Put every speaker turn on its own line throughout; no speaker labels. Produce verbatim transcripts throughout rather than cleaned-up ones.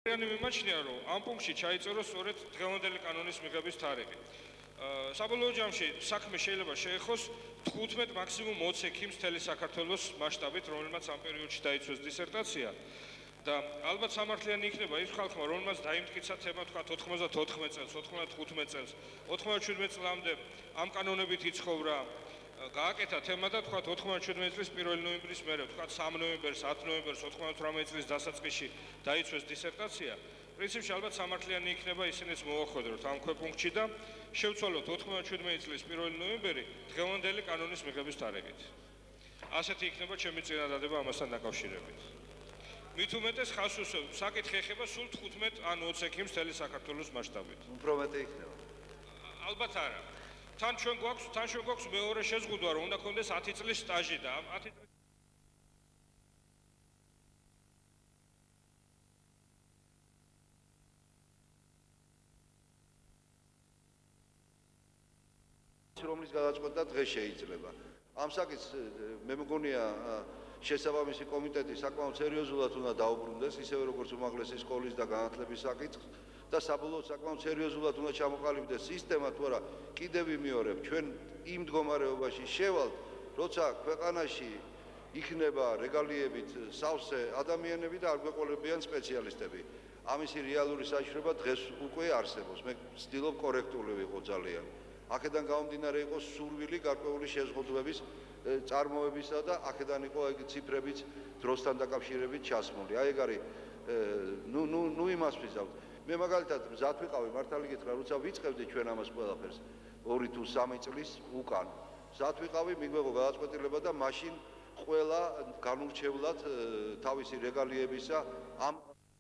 Yani მიმაჩნია, რომ ამ პუნქტში ჩაიწერო სწორედ დღევანდელი კანონის მიღების თარიღი. საბოლოო ჯამში საქმე შეიძლება შეეხოს თხუთმეტ მაქსიმუმ ოცი ექიმს მთელი საქართველოს მასშტაბით, რომელმაც ამ პერიოდში დაიცვეს დისერტაცია. და ალბათ სამართლიანი იქნება ის ხალხმა, რომელმაც დაიმტკიცა თემა თქვა ოთხმოცდათოთხმეტ წელს, ოთხმოცდახუთმეტ წელს, ოთხმოცდაშვიდმეტ წლამდე ამ კანონებით იცხოვრა, გააკეთა თემა და თქვა ოთხმოცდაშვიდმეტ წლის პირველი ნოემბრის მერე, თქვა სამი ნოემბერს, ათი ნოემბერს, ოთხმოცდათვრამეტ წლის დასაწყისში დაიცვეს დისერტაცია. პრინციპში ალბათ სამართლიანი იქნება ისინიც მოვახვედროთ ამ ქვეპუნქტში და შევცვალოთ ოთხმოცდაშვიდმეტ წლის პირველი ნოემბერი დღევანდელი კანონის მიღების თარიღით. ასეთი იქნება ჩემი წინადადება ამასთან დაკავშირებით. მით უმეტეს ხას უსვამთ, საკითხი ეხება სულ თხუთმეტ ან ოცი ექიმს მთელი საქართველოს მასშტაბით.
უფრო მეტი იქნება.
ალბათ არა. თან ჩვენ გვაქვს, თან ჩვენ გვაქვს მეორე შეზღუდვა, რომ უნდა ქონდეს ათი წლის სტაჟი და ათი წლის
რომლის გადაწყვეტა დღეს შეიძლება. ამ საკითხს მე მგონია შესაბამისი კომიტეტი საკმაოდ სერიოზულად უნდა დაუბრუნდეს, ისევე როგორც უმაღლესი სკოლის და განათლების საკითხს და საბოლოოდ საკმაოდ სერიოზულად უნდა ჩამოყალიბდეს სისტემა, თუ არა კიდევ ვიმეორებ, ჩვენ იმ მდგომარეობაში შევალთ, როცა ქვეყანაში იქნება რეგალიებით სავსე ადამიანები და არ გვეყოლებიან სპეციალისტები. ამისი რეალური საშუალება დღეს უკვე არსებობს. მე ვცდილობ კორექტული ვიყო ძალიან. აქედან გამომდინარე იყოს სურვილი გარკვეული შეზღუდვების წარმოებისა და აქედან იყო ეგ ციფრებიც დროსთან დაკავშირებით ჩასმული. აი ეგ არის ნუ ნუ ნუ იმას ვიზავთ. მე მაგალითად მზად ვიყავი მართალი გითხრა, როცა ვიწყებდი ჩვენ ამას ყველაფერს ორი თუ სამი წლის უკან. მზად ვიყავი, მიგვეღო გადაწყვეტილება და მაშინ ყველა განურჩევლად თავისი რეგალიებისა ამ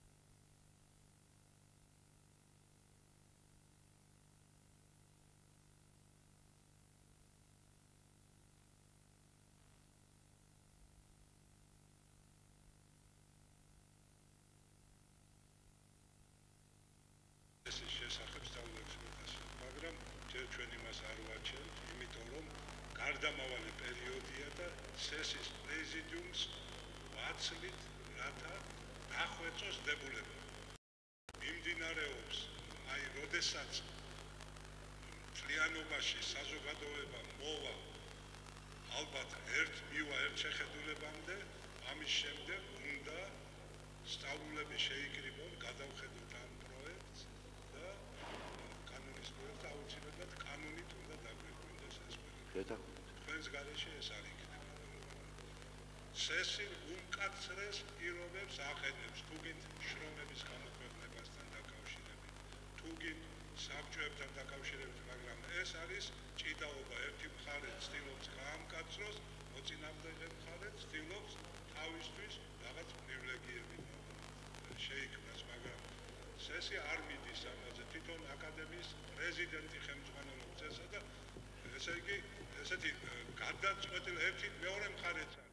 მაგრამ ჩვენ იმას არ ვაჩვენთ, იმიტომ რომ გარდამავალი პერიოდია და სესიის პრეზიდიუმს ვაცლით, რათა დახვეწოს დებულება. მიმდინარეობს, აი, როდესაც მთლიანობაში საზოგადოება მოვა ალბათ ერთ მივა ერთ შეხედულებამდე, ამის შემდეგ უნდა სწავლულები შეიკრიბონ, გადავხედოთ ამ პროექტს და კანონის პროექტს აუცილებლად კანონით უნდა დაგვირგვინდეს ეს ყველაფერი. თქვენს გარეშე ეს არ იქნება. სესი უმკაცრეს პირობებს აყენებს, თუ გინდ შრომების გამოქვეყნებასთან დაკავშირებით, თუ გინდ საბჭოებთან დაკავშირებით, მაგრამ ეს არის ჭიდაობა. ერთი მხარე ცდილობს გაამკაცროს, მოწინააღმდეგე მხარე ცდილობს თავისთვის რაღაც პრივილეგიები შეიქმნას, მაგრამ სესი არ მიდის ამაზე. თვითონ აკადემიის პრეზიდენტი ხელმძღვანელობს ესა და ესე იგი ესეთი გადაწყვეტილი ერთი მეორე მხარეც არის.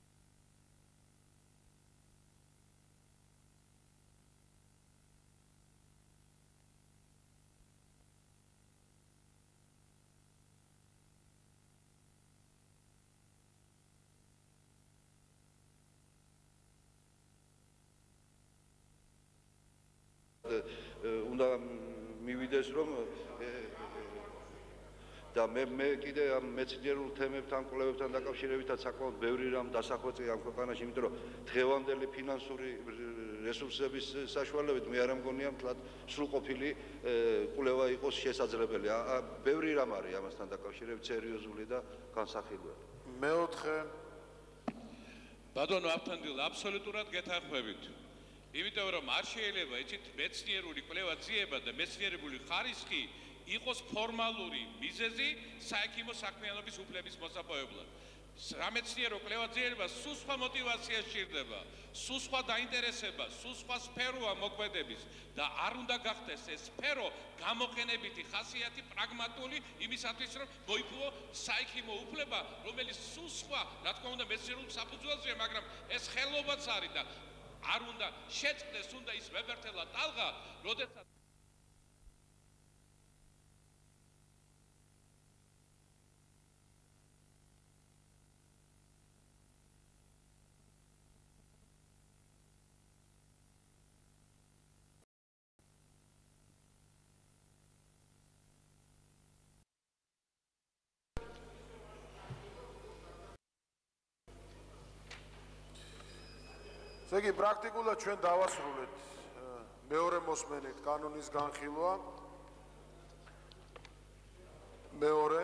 უნდა მივიდეს რომ და მე მე კიდე ამ მეცნიერულ თემებთან, კვლევებთან დაკავშირებითაც საკმაოდ ბევრი რამ დასახვეწია ამ ქვეყანაში, იმიტომ რომ დღევანდელი ფინანსური რესურსების საშუალებით მე არ მგონია მთლად სრულყოფილი კვლევა იყოს შესაძლებელი. ბევრი რამ არის ამასთან დაკავშირებით სერიოზული და განსახილველი.
მეოთხე
ბატონო აფთანდილ, აბსოლუტურად გეთანხმებით. იმიტომ რომ არ შეიძლება იცით მეცნიერული კვლევა ძიება და მეცნიერებული ხარისხი იყოს ფორმალური მიზეზი საექიმო საქმიანობის უფლების მოსაპოვებლად. სამეცნიერო კვლევა ძიება სულ სხვა мотиваცია სჭირდება, სულ სხვა დაინტერესება, სულ სხვა სფეროა მოქმედების და არ უნდა გახდეს ეს სფერო გამოყენებითი ხასიათი პრაგმატული იმისათვის რომ მოიპოვო საექიმო უფლება, რომელიც სულ სხვა, რა თქმა უნდა მეცნიერულ საფუძველზეა, მაგრამ ეს ხელობაც არის და არ უნდა შეწყდეს უნდა ის ვებერთელა ტალღა, როდესაც
ესე იგი პრაქტიკულად ჩვენ დავასრულეთ მეორე მოსმენით კანონის განხილვა. მეორე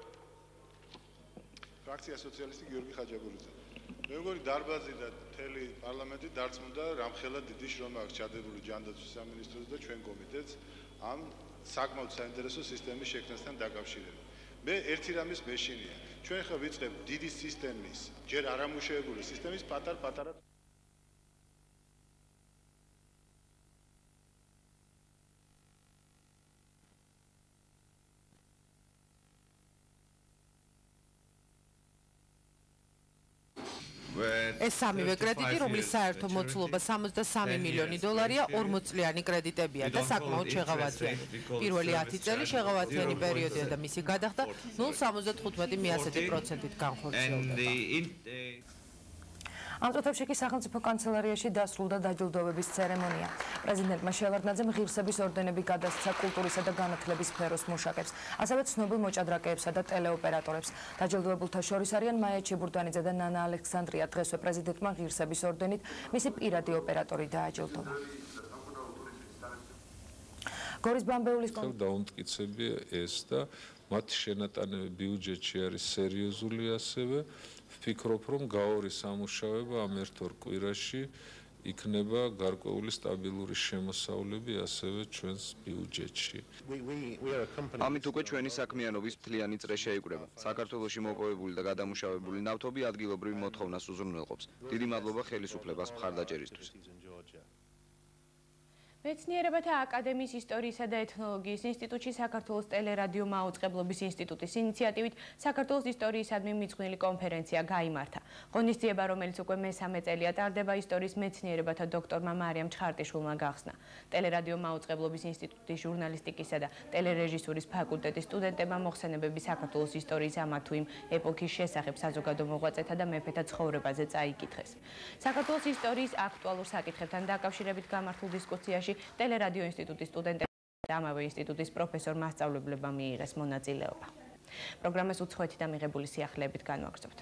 ფრაქცია სოციალისტი გიორგი ხაჯაგურიძე. მე მგონი დარბაზი და მთელი პარლამენტი დარწმუნდა რამხელა დიდი შრომა აქვს ჩადებული ჯანდაცვის სამინისტროს და ჩვენ კომიტეტს ამ საკმაოდ საინტერესო სისტემის შექმნასთან დაკავშირებით. მე ერთი რამის მეშინია. ჩვენ ხა ვიწყებთ დიდი სისტემის, ჯერ არამუშავებელი სისტემის პატარ-პატარა
ეს სამივე კრედიტი, რომლის საერთო მოცულობა სამოცდასამი მილიონი დოლარია, ორმოც წლიანი კრედიტებია და საკმაოდ შეღავათიანი. პირველი ათი წელი შეღავათიანი პერიოდია და მისი გადახდა ნულ სამოცდათხუთმეტი მიასეთი პროცენტით განხორციელდება.
ამ წუთებში კი სახელმწიფო კანცელარიაში დასრულდა დაჯილდოების ცერემონია. პრეზიდენტმა შევარდნაძემ ღირსების ორდენები გადასცა კულტურისა და განათლების სფეროს მუშაკებს, ასევე ცნობილ მოჭადრაკეებსა და ტელეოპერატორებს. დაჯილდოებულთა შორის არიან მაია ჩიბურდანიძე და ნანა ალექსანდრია. დღესვე პრეზიდენტმა ღირსების ორდენით მისი პირადი ოპერატორი დააჯილდოვა. გორის ბამბეულის
დაუმტკიცებია ეს და მათი შენატანები ბიუჯეტში არის სერიოზული ასევე ვფიქრობ, რომ გაურის სამუშაოება ამ ერთ ორ კვირაში იქნება გარკვეული სტაბილური შემოსავლები ასევე ჩვენს ბიუჯეტში.
ამით უკვე ჩვენი საქმიანობის მთლიანი წრე შეიკრება. საქართველოში მოპოვებული და გადამუშავებული ნავთობი ადგილობრივ მოთხოვნას უზრუნველყოფს. დიდი მადლობა ხელისუფლებას მხარდაჭერისთვის.
მეცნიერებათა აკადემიის ისტორიისა და ეთნოლოგიის ინსტიტუტში საქართველოს ტელერადიო მაუწყებლობის ინსტიტუტის ინიციატივით საქართველოს ისტორიისადმი მიძღვნილი კონფერენცია გაიმართა. ღონისძიება, რომელიც უკვე მესამე წელია ტარდება, ისტორიის მეცნიერებათა დოქტორმა მარიამ ჩხარტიშვილმა გახსნა. ტელერადიო მაუწყებლობის ინსტიტუტის ჟურნალისტიკისა და ტელერეჟისურის ფაკულტეტის სტუდენტებმა მოხსენებები საქართველოს ისტორიის ამა თუ იმ ეპოქის შესახებ საზოგადო მოღვაწეთა და მეფეთა ცხოვრებაზე წაიკითხეს. საქართველოს ისტორიის აქტუალურ საკითხებთან დაკავშირებით გამართულ დისკუსიაში ტელერადიო ინსტიტუტის სტუდენტებმა და ამავე ინსტიტუტის პროფესორ მასწავლებლებმა მიიღეს მონაწილეობა. პროგრამას უცხოეთით ამიღებული სიახლეებით განვაგრძობთ.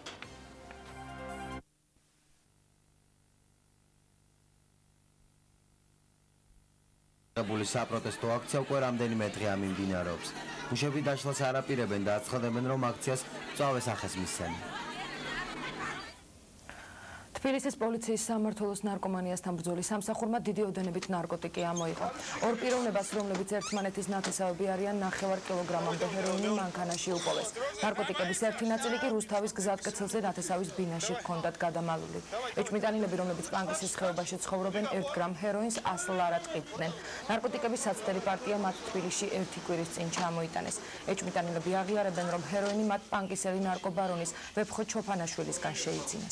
საპროტესტო აქცია უკვე რამდენიმე დღე ამიმდინარეობს. მუშები დაშლას არ აპირებენ და აცხადებენ, რომ აქციას მწვავე სახეს მისცემენ.
თბილისის პოლიციის სამმართველოს ნარკომანიასთან ბრძოლის სამსახურმა დიდი ოდენობით ნარკოტიკი ამოიღო. ორ პიროვნებას, რომლებიც ერთმანეთის ნათესავები არიან, ნახევარ კილოგრამამდე ჰეროინი მანქანაში უპოვეს. ნარკოტიკების ერთი ნაწილი კი რუსთავის გზატკეცილზე ნათესავის ბინაში ჰქონდათ გადამალული. ეჭვმიტანილები, რომლებიც პანკისის ხეობაში ცხოვრობენ, ერთ გრამ ჰეროინს ასლ არ ატყიდდნენ. ნარკოტიკების საცდელი პარტია მათ თბილისში ერთი კვირის წინ ჩამოიტანეს. ეჭვმიტანილები აღიარებენ, რომ ჰეროინი მათ პანკისელი ნარკობარონის ვეფხო ჩოფანაშვილისგან შეიძინეს.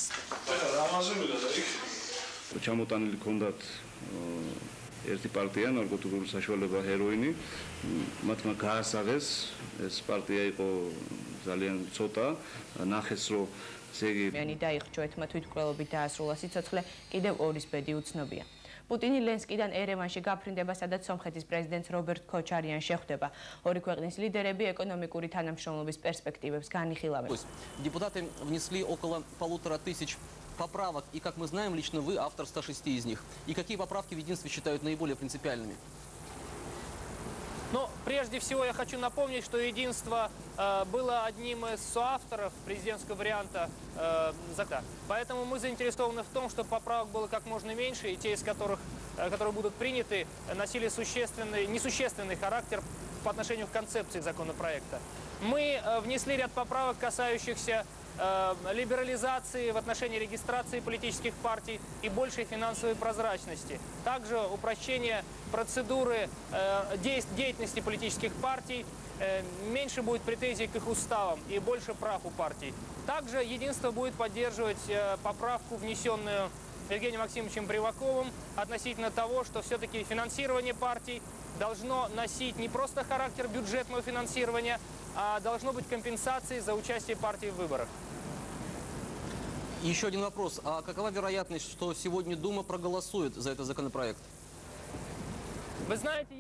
ჩამოტანილი ჰქონდათ ერთი პარტია ნარკოტიკული საშუალება ჰეროინი, მათმა გაასაღეს, ეს პარტია იყო ძალიან ცოტა, ნახეს რომ ზეგი
მენი დაიხრჩოეთმა თვითმკვლელობით დაასრულა სიცოცხლე, კიდევ ორის ბედი უცნობია. პუტინი ლენსკიდან ერევანში გაფრინდება, სადაც სომხეთის პრეზიდენტს რობერტ ქოჩარიან შეხვდება. ორი ქვეყნის ლიდერები ეკონომიკური თანამშრომლობის перспективებს განიხილავენ.
Депутаты внесли около полутора тысяч поправок, и, как мы знаем, лично вы автор ста шести из них. И какие поправки в единстве считают наиболее принципиальными?
Но прежде всего я хочу напомнить, что единство э, было одним из соавторов президентского варианта э, закона. Поэтому мы заинтересованы в том, чтобы поправок было как можно меньше, и те из которых, э, которые будут приняты, носили существенный, несущественный характер по отношению к концепции законопроекта. Мы э, внесли ряд поправок, касающихся либерализации в отношении регистрации политических партий и большей финансовой прозрачности. Также упрощение процедуры деятельности политических партий, меньше будет претензий к их уставам и больше прав у партий. Также единство будет поддерживать поправку, внесенную Евгением Максимовичем Приваковым, относительно того, что все-таки финансирование партий должно носить не просто характер бюджетного финансирования, а должно быть компенсацией за участие партии в выборах.
Еще один вопрос. А какова вероятность, что сегодня Дума проголосует за этот законопроект?
Вы знаете...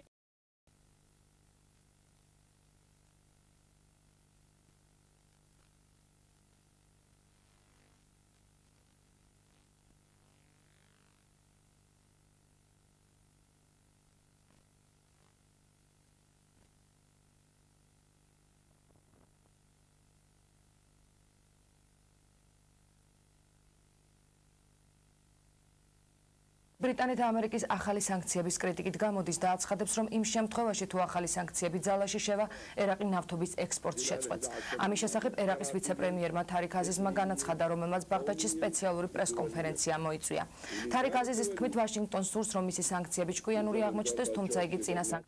ბრიტანეთ ამერიკის ახალი სანქციების კრიტიკით გამოდის და აცხადებს, რომ იმ შემთხვევაში თუ ახალი სანქციები ძალაში შევა, ერაყი ნავთობის ექსპორტს შეწყვეტს. ამის შესახებ ერაყის ვიცე-პრემიერმა თარიქ აზიზმა განაცხადა, რომელმაც ბაღდადში სპეციალური პრესკონფერენცია მოიწვია. თარიქ აზიზის თქმით, ვაშინგტონს სურს, რომ მისი სანქციები ჭკვიანური აღმოჩნდეს, თუმცა იგი წინა სანქციების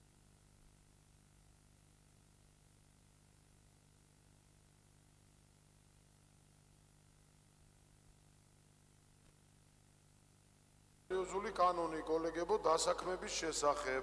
სერიოზული კანონი კოლეგებო დასაქმების შესახებ.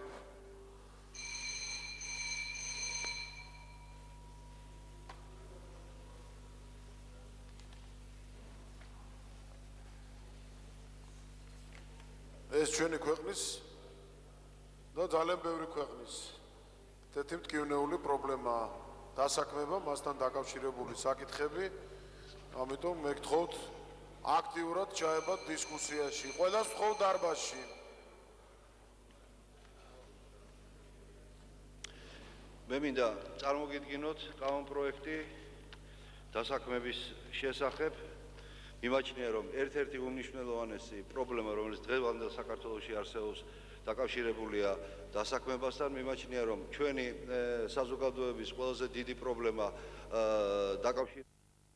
ეს ჩვენი ქვეყნის და ძალიან ბევრი ქვეყნის თეთრი მტკივნეული პრობლემაა. დასაქმება, მასთან დაკავშირებული საკითხები, ამიტომ მე გთხოვთ აქტიურად ჩაებათ დისკუსიაში. ყველას ვთხოვ დარბაზში.
მე მინდა წარმოგიდგინოთ კანონპროექტი დასაქმების შესახებ. მიმაჩნია, რომ ერთ-ერთი უმნიშვნელოვანესი პრობლემა, რომელიც დღევანდელ საქართველოში არსებობს, დაკავშირებულია დასაქმებასთან. მიმაჩნია, რომ ჩვენი საზოგადოების ყველაზე დიდი პრობლემა დაკავშირებულია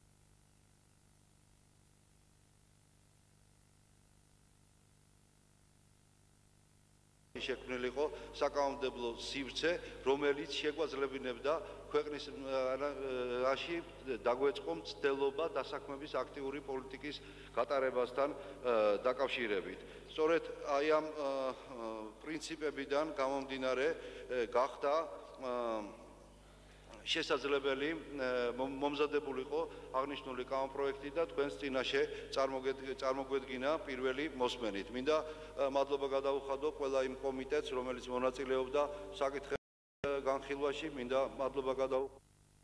შექმნილიყო საკანონმდებლო სივრცე, რომელიც შეგვაძლებინებდა ქვეყნის რაში დაგვეწყო მცდელობა დასაქმების აქტიური პოლიტიკის გატარებასთან დაკავშირებით. სწორედ აი ამ პრინციპებიდან გამომდინარე გახდა შესაძლებელი მომზადებულიყო აღნიშნული კანონპროექტი და თქვენს წინაშე წარმოგვედგინა პირველი მოსმენით. მინდა მადლობა გადაუხადო ყველა იმ კომიტეტს, რომელიც მონაწილეობდა საკითხების განხილვაში. მინდა მადლობა გადაუხადო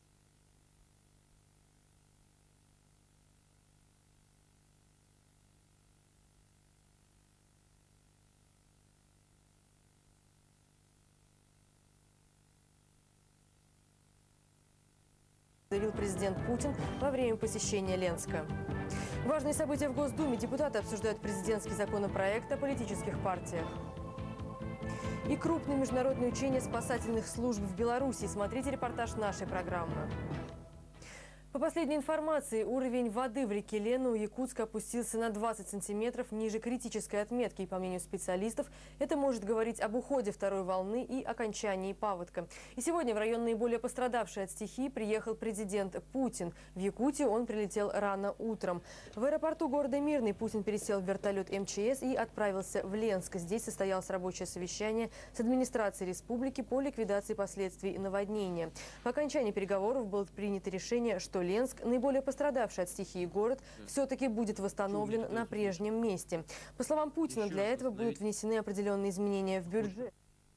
заявил президент Путин во время посещения Ленска. Важные события в Госдуме. Депутаты обсуждают президентский законопроект о политических партиях. И крупные международные учения спасательных служб в Беларуси. Смотрите репортаж нашей программы. По последней информации, уровень воды в реке Лена у Якутска опустился на двадцать сантиметров ниже критической отметки. И по мнению специалистов, это может говорить об уходе второй волны и окончании паводка. И сегодня в район наиболее пострадавший от стихии приехал президент Путин. В Якутию он прилетел рано утром. В аэропорту города Мирный Путин пересел в вертолет эм че эс и отправился в Ленск. Здесь состоялось рабочее совещание с администрацией республики по ликвидации последствий наводнения. По окончании переговоров было принято решение, что Ленск, наиболее пострадавший от стихии город, все-таки будет восстановлен на прежнем месте. По словам Путина, для этого будут внесены определенные изменения в бюджет.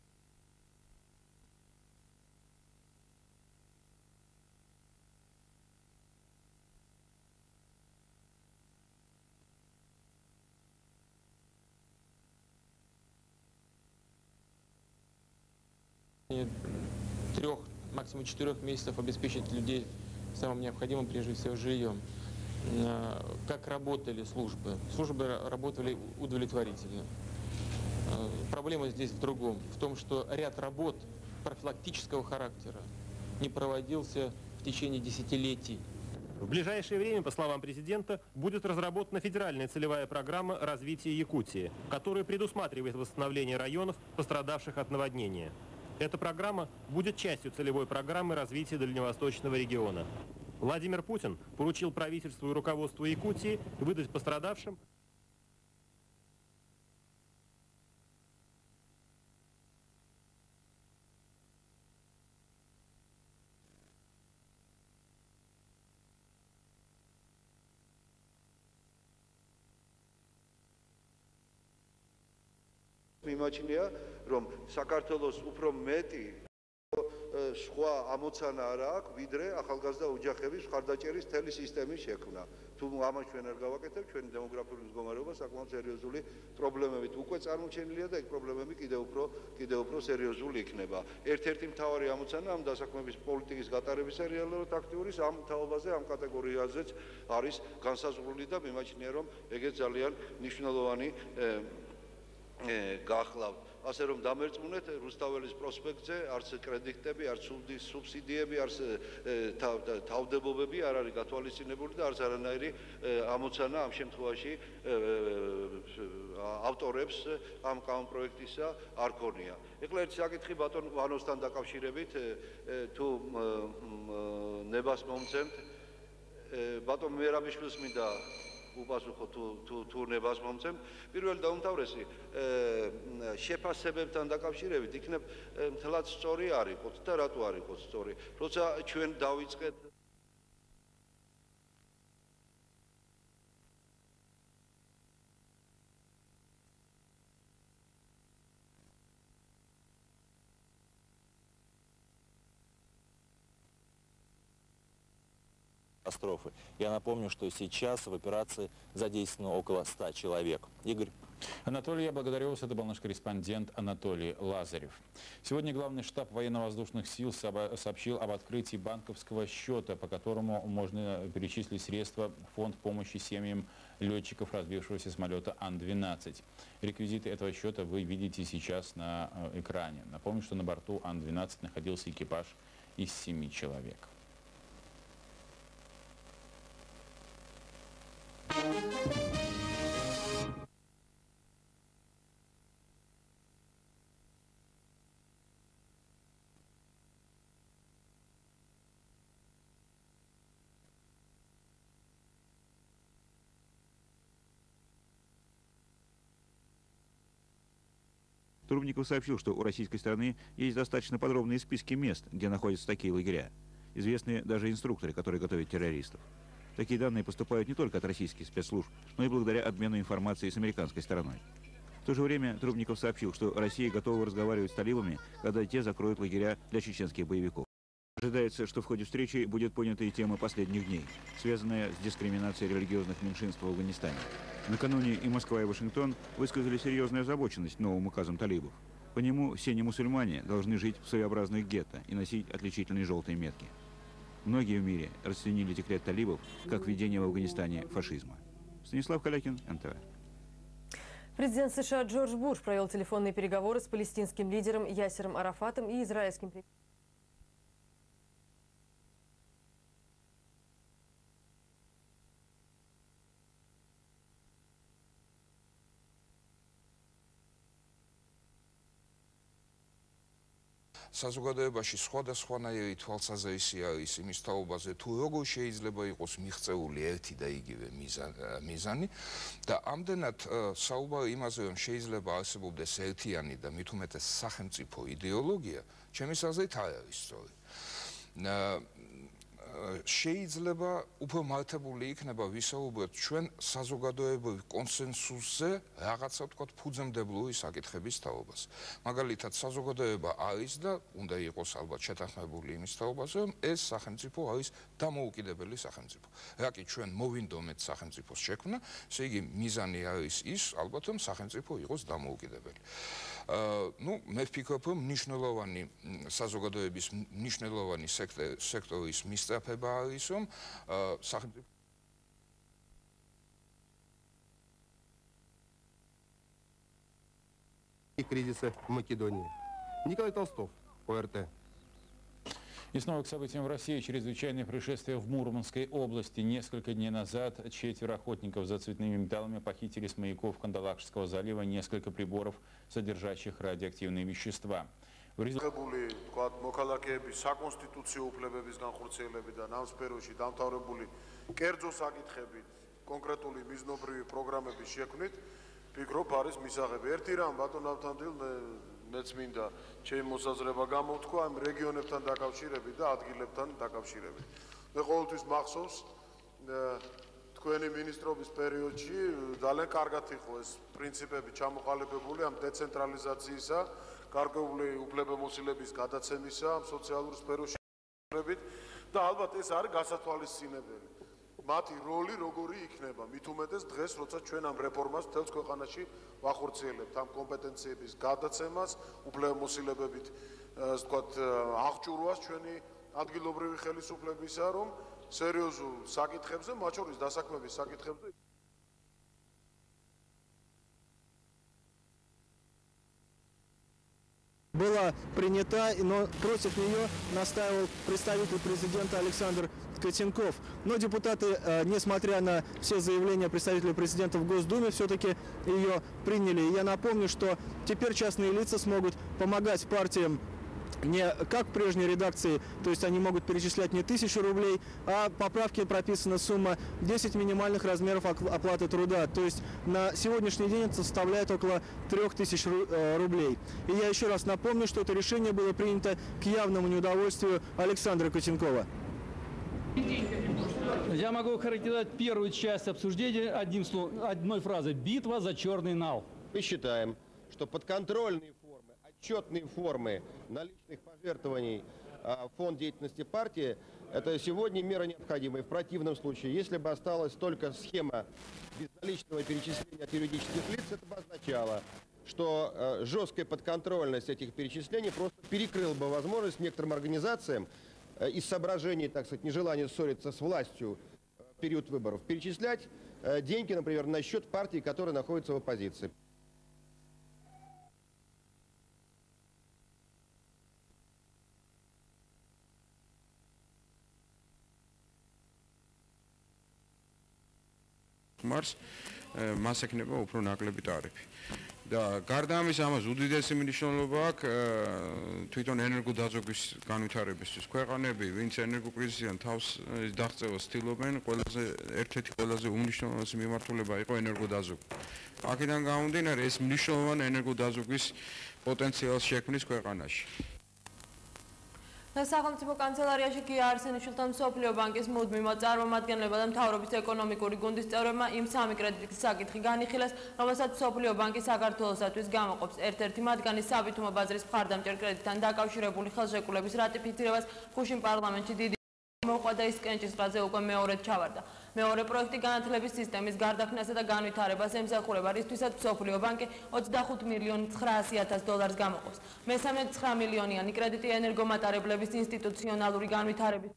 Трех, максимум четырех месяцев обеспечить людей самым необходимым, прежде всего, жильем. Как работали службы? Службы работали удовлетворительно. Проблема здесь в другом, в том, что ряд работ профилактического характера не проводился в течение десятилетий.
В ближайшее время, по словам президента, будет разработана федеральная целевая программа развития Якутии, которая предусматривает восстановление районов, пострадавших от наводнения. Эта программа будет частью целевой программы развития Дальневосточного региона. Владимир Путин поручил правительству и руководству Якутии выдать пострадавшим
მიმაჩნია, რომ საქართველოს უფრო მეტი სხვა ამოცანა არ აქვს, ვიდრე ახალგაზრდა ოჯახების მხარდაჭერის მთელი სისტემის შექმნა. თუ ამას ჩვენ არ გავაკეთებთ, ჩვენი დემოგრაფიული მდგომარეობა საკმაოდ სერიოზული პრობლემებით უკვე წარმოჩენილია და ეგ პრობლემები კიდევ უფრო კიდევ უფრო სერიოზული იქნება. ერთ-ერთი მთავარი ამოცანა ამ დასაქმების პოლიტიკის გატარებისა რეალურად აქტიური ამ თაობაზე, ამ კატეგორიაზეც არის განსაზღვრული და მიმაჩნია, რომ ეგეც ძალიან მნიშვნელოვანი გახლავთ. ასე რომ დამერწმუნეთ რუსთაველის პროსპექტზე არც კრედიტები, არც სუბსიდიები, არც თავდებობები არ არის გათვალისწინებული და არც არანაირი ამოცანა ამ შემთხვევაში ავტორებს ამ კანონპროექტისა არ ქონია. ეხლა ერთი საკითხი ბატონ ვანოსთან დაკავშირებით თუ ნებას მომცემთ ბატონ მერაბიშვილს მინდა უპასუხო თუ თუ თუ ნებას მომცემ. პირველი და უმთავრესი შეფასებებთან დაკავშირებით იქნებ მთლად სწორი არ იყოთ და რატო არ იყოთ სწორი? როცა ჩვენ დავიწყეთ
катастрофы. Я напомню, что сейчас в операции задействовано около ста человек. Игорь.
Анатолий, я благодарю вас. Это был наш корреспондент Анатолий Лазарев. Сегодня главный штаб военно-воздушных сил сообщил об открытии банковского счета, по которому можно перечислить средства в фонд помощи семьям летчиков разбившегося самолета Ан двенадцать. Реквизиты этого счета вы видите сейчас на экране. Напомню, что на борту Ан двенадцать находился экипаж из семи человек.
Трубников сообщил, что у российской стороны есть достаточно подробные списки мест, где находятся такие лагеря. Известны даже инструкторы, которые готовят террористов. Такие данные поступают не только от российских спецслужб, но и благодаря обмену информацией с американской стороной. В то же время Трубников сообщил, что Россия готова разговаривать с талибами, когда те закроют лагеря для чеченских боевиков. Ожидается, что в ходе встречи будет поднята и тема последних дней, связанная с дискриминацией религиозных меньшинств в Афганистане. Накануне и Москва, и Вашингтон высказали серьезную озабоченность новым указом талибов. По нему все немусульмане должны жить в своеобразных гетто и носить отличительные желтые метки. Многие в мире расценили декрет талибов как введение в Афганистане фашизма. Станислав Калякин, эн тэ вэ.
Президент США Джордж Буш провел телефонные переговоры с палестинским лидером Ясером Арафатом и израильским президентом.
საზოგადოებაში სხვადასხვანაირი თვალსაზრისი არის იმის თაობაზე, თუ როგორ შეიძლება იყოს მიღწეული ერთი და იგივე მიზანი და ამდენად საუბარი იმაზე, რომ შეიძლება არსებობდეს ერთიანი და მით უმეტეს სახელმწიფო იდეოლოგია, ჩემის აზრით არ არის სწორი. შეიძლება უფრო მართებული იქნება ვისაუბროთ ჩვენ საზოგადოებრივ კონსენსუსზე რაღაცა ვთქვათ ფუძემდებლური საკითხების თაობას. მაგალითად, საზოგადოება არის და უნდა იყოს ალბათ შეთანხმებული იმის თაობაზე, რომ ეს სახელმწიფო არის დამოუკიდებელი სახელმწიფო. რა კი ჩვენ მოვინდომეთ სახელმწიფოს შექმნა, ესე იგი მიზანი არის ის, ალბათ რომ სახელმწიფო იყოს დამოუკიდებელი. ну, მე ვფიქრობ, რომ მნიშვნელოვანი საზოგადოების მნიშვნელოვანი სექტორის მისწრაფება არის, რომ სახელმწიფო
кризиса в Македонии. Николай Толстов, о эр тэ.
И снова к событиям в России. Чрезвычайное происшествие в Мурманской области. Несколько дней назад четверо охотников за цветными металлами похитили с маяков Кандалакшского залива несколько приборов, содержащих радиоактивные вещества. В результате...
მოქალაქეების საკონსტიტუციო უფლებების განხორციელებიდან ამ სფეროში დამთავრებული კერძო საკითხებით კონკრეტული მიზნობრივი პროგრამების შექმნით ფიქრობ არის მისაღები. ერთი რამ ბატონ ავთანდილ მეც მინდა ჩემი მოსაზრება გამოვთქვა ამ რეგიონებთან დაკავშირებით და ადგილებთან დაკავშირებით. მე ყოველთვის მახსოვს თქვენი მინისტრობის პერიოდში ძალიან კარგად იყო ეს პრინციპები ჩამოყალიბებული ამ დეცენტრალიზაციისა, გარკვეული უფლებამოსილების გადაცემისა ამ სოციალურ სფეროში და ალბათ ეს არის გასათვალისწინებელი. მათი როლი როგორი იქნება, მით უმეტეს დღეს, როცა ჩვენ ამ რეფორმას მთელს ქვეყანაში ვახორციელებთ, ამ კომპეტენციების გადაცემას, უფლებამოსილებებით, ასე ვთქვათ, აღჭურვას ჩვენი ადგილობრივი ხელისუფლებისა, რომ სერიოზულ საკითხებზე, მათ შორის დასაქმების საკითხებზე
была принята, но против нее настаивал представитель президента Александр Котенков. Но депутаты, несмотря на все заявления представителей президента в Госдуме, все-таки ее приняли. И я напомню, что теперь частные лица смогут помогать партиям не как в прежней редакции, то есть они могут перечислять не тысячу рублей, а по поправке прописана сумма десять минимальных размеров оплаты труда. То есть на сегодняшний день это составляет около трех тысяч рублей. И я еще раз напомню, что это решение было принято к явному неудовольствию Александра Котенкова.
Я могу характеризовать первую часть обсуждения одним словом, одной фразой: битва за черный нал.
Мы считаем, что подконтрольные формы, отчетные формы наличных пожертвований в фонд деятельности партии – это сегодня мера необходимая. В противном случае, если бы осталась только схема безналичного перечисления от юридических лиц, это бы означало, что жесткая подконтрольность этих перечислений просто перекрыла бы возможность некоторым организациям из соображений, так сказать, нежелания ссориться с властью в период выборов, перечислять деньги, например, на счет партии, которая находится в оппозиции.
Mars მას ეკნება უფრო ნაკლები ტარიფი. და გარდა ამისა, ამას უდიდესი მნიშვნელობა აქვს თვითონ ენერგოდაზოგვის განვითარებისთვის. ქვეყანები, ვინც ენერგოკრიზისიდან თავს დაღწევას ცდილობენ, ყველაზე ერთ-ერთი ყველაზე უმნიშვნელოვანესი მიმართულება იყო ენერგოდაზოგი. აქედან გამომდინარე, ეს მნიშვნელოვანი ენერგოდაზოგვის პოტენციალს შექმნის ქვეყანაში.
სახელმწიფო კანცელარიაში კი არსენიშვილთან მსოფლიო ბანკის მუდმივმა წარმომადგენლებმა და მთავრობის ეკონომიკური გუნდის წევრებმა იმ სამი კრედიტის საკითხი განიხილეს, რომელსაც მსოფლიო ბანკი საქართველოსათვის გამოყოფს. ერთ-ერთი მათგანი საბითუმო ბაზრის მხარდამჭერ კრედიტთან დაკავშირებული ხელშეკრულების რატიფიცირებას ხუშინ პარლამენტში დიდი მოყვა და ის კენჭისყრაზე უკვე მეორედ ჩავარდა. მეორე პროექტი განათლების სისტემის გარდაქმნასა და განვითარებას ემსახურება, რისთვისაც მსოფლიო ბანკი ოცდახუთ მილიონი ცხრაასი ათას დოლარს გამოყოფს. მესამე ცხრა მილიონიანი კრედიტი ენერგომატარებლების ინსტიტუციონალური განვითარების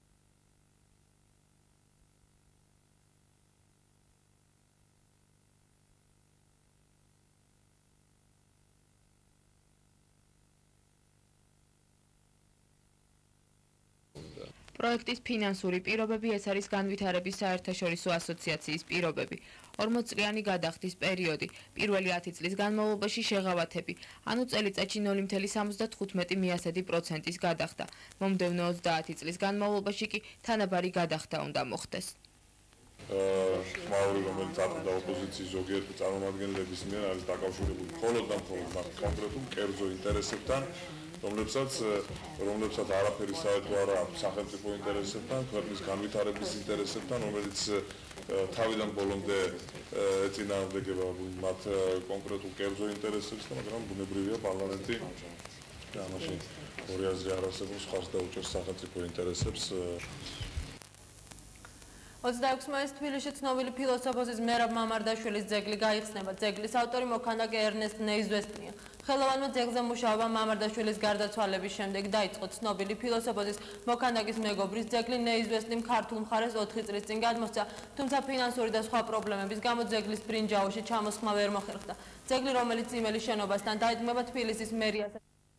პროექტის ფინანსური პირობები ეს არის განვითარების საერთაშორისო ასოციაციის პირობები. ორმოც წლიანი გადახდის პერიოდი, პირველი ათი წლის განმავლობაში შეღავათები, ანუ წელიწადში ნული მეთერთი სამოცდათხუთმეტი მიასადი პროცენტის გადახდა. მომდევნო ოცდაათი წლის განმავლობაში კი თანაბარი გადახდა უნდა მოხდეს.
ხმაური, რომელიც აწვდა ოპოზიციის ზოგიერთი წარმომადგენლების მიერ არის დაკავშირებული მხოლოდ და მხოლოდ მათ კონკრეტულ კერძო ინტერესებთან, რომლებსაც რომლებსაც არაფერი საერთო არ აქვს სახელმწიფო ინტერესებთან, ქვეყნის განვითარების ინტერესებთან, რომელიც თავიდან ბოლომდე ეწინააღმდეგება მათ კონკრეტულ კერძო ინტერესებს და მაგრამ ბუნებრივია პარლამენტი ამაში ორი აზრი არ არსებობს, ხარს დაუჭერს სახელმწიფო ინტერესებს.
ოცდაექვსი მაისს თბილისში ცნობილი ფილოსოფოსის მერაბ მამარდაშვილის ძეგლი გაიხსნება. ძეგლის ავტორი მოქანდაკე ერნესტ ნეიზვესტნია. ხელოვანმა ძეგლზე მუშაობა მამარდაშვილის გარდაცვალების შემდეგ დაიწყო. ცნობილი ფილოსოფოსის მოქანდაკის მეგობრის ძეგლი ნეიზვესტნიმ ქართულ მხარეს ოთხი წლის წინ გადმოსცა, თუმცა ფინანსური და სხვა პრობლემების გამო ძეგლის ბრინჯაოში ჩამოსხმა ვერ მოხერხდა. ძეგლი, რომელიც იმელის შენობასთან დაიდგმება თბილისის მერიას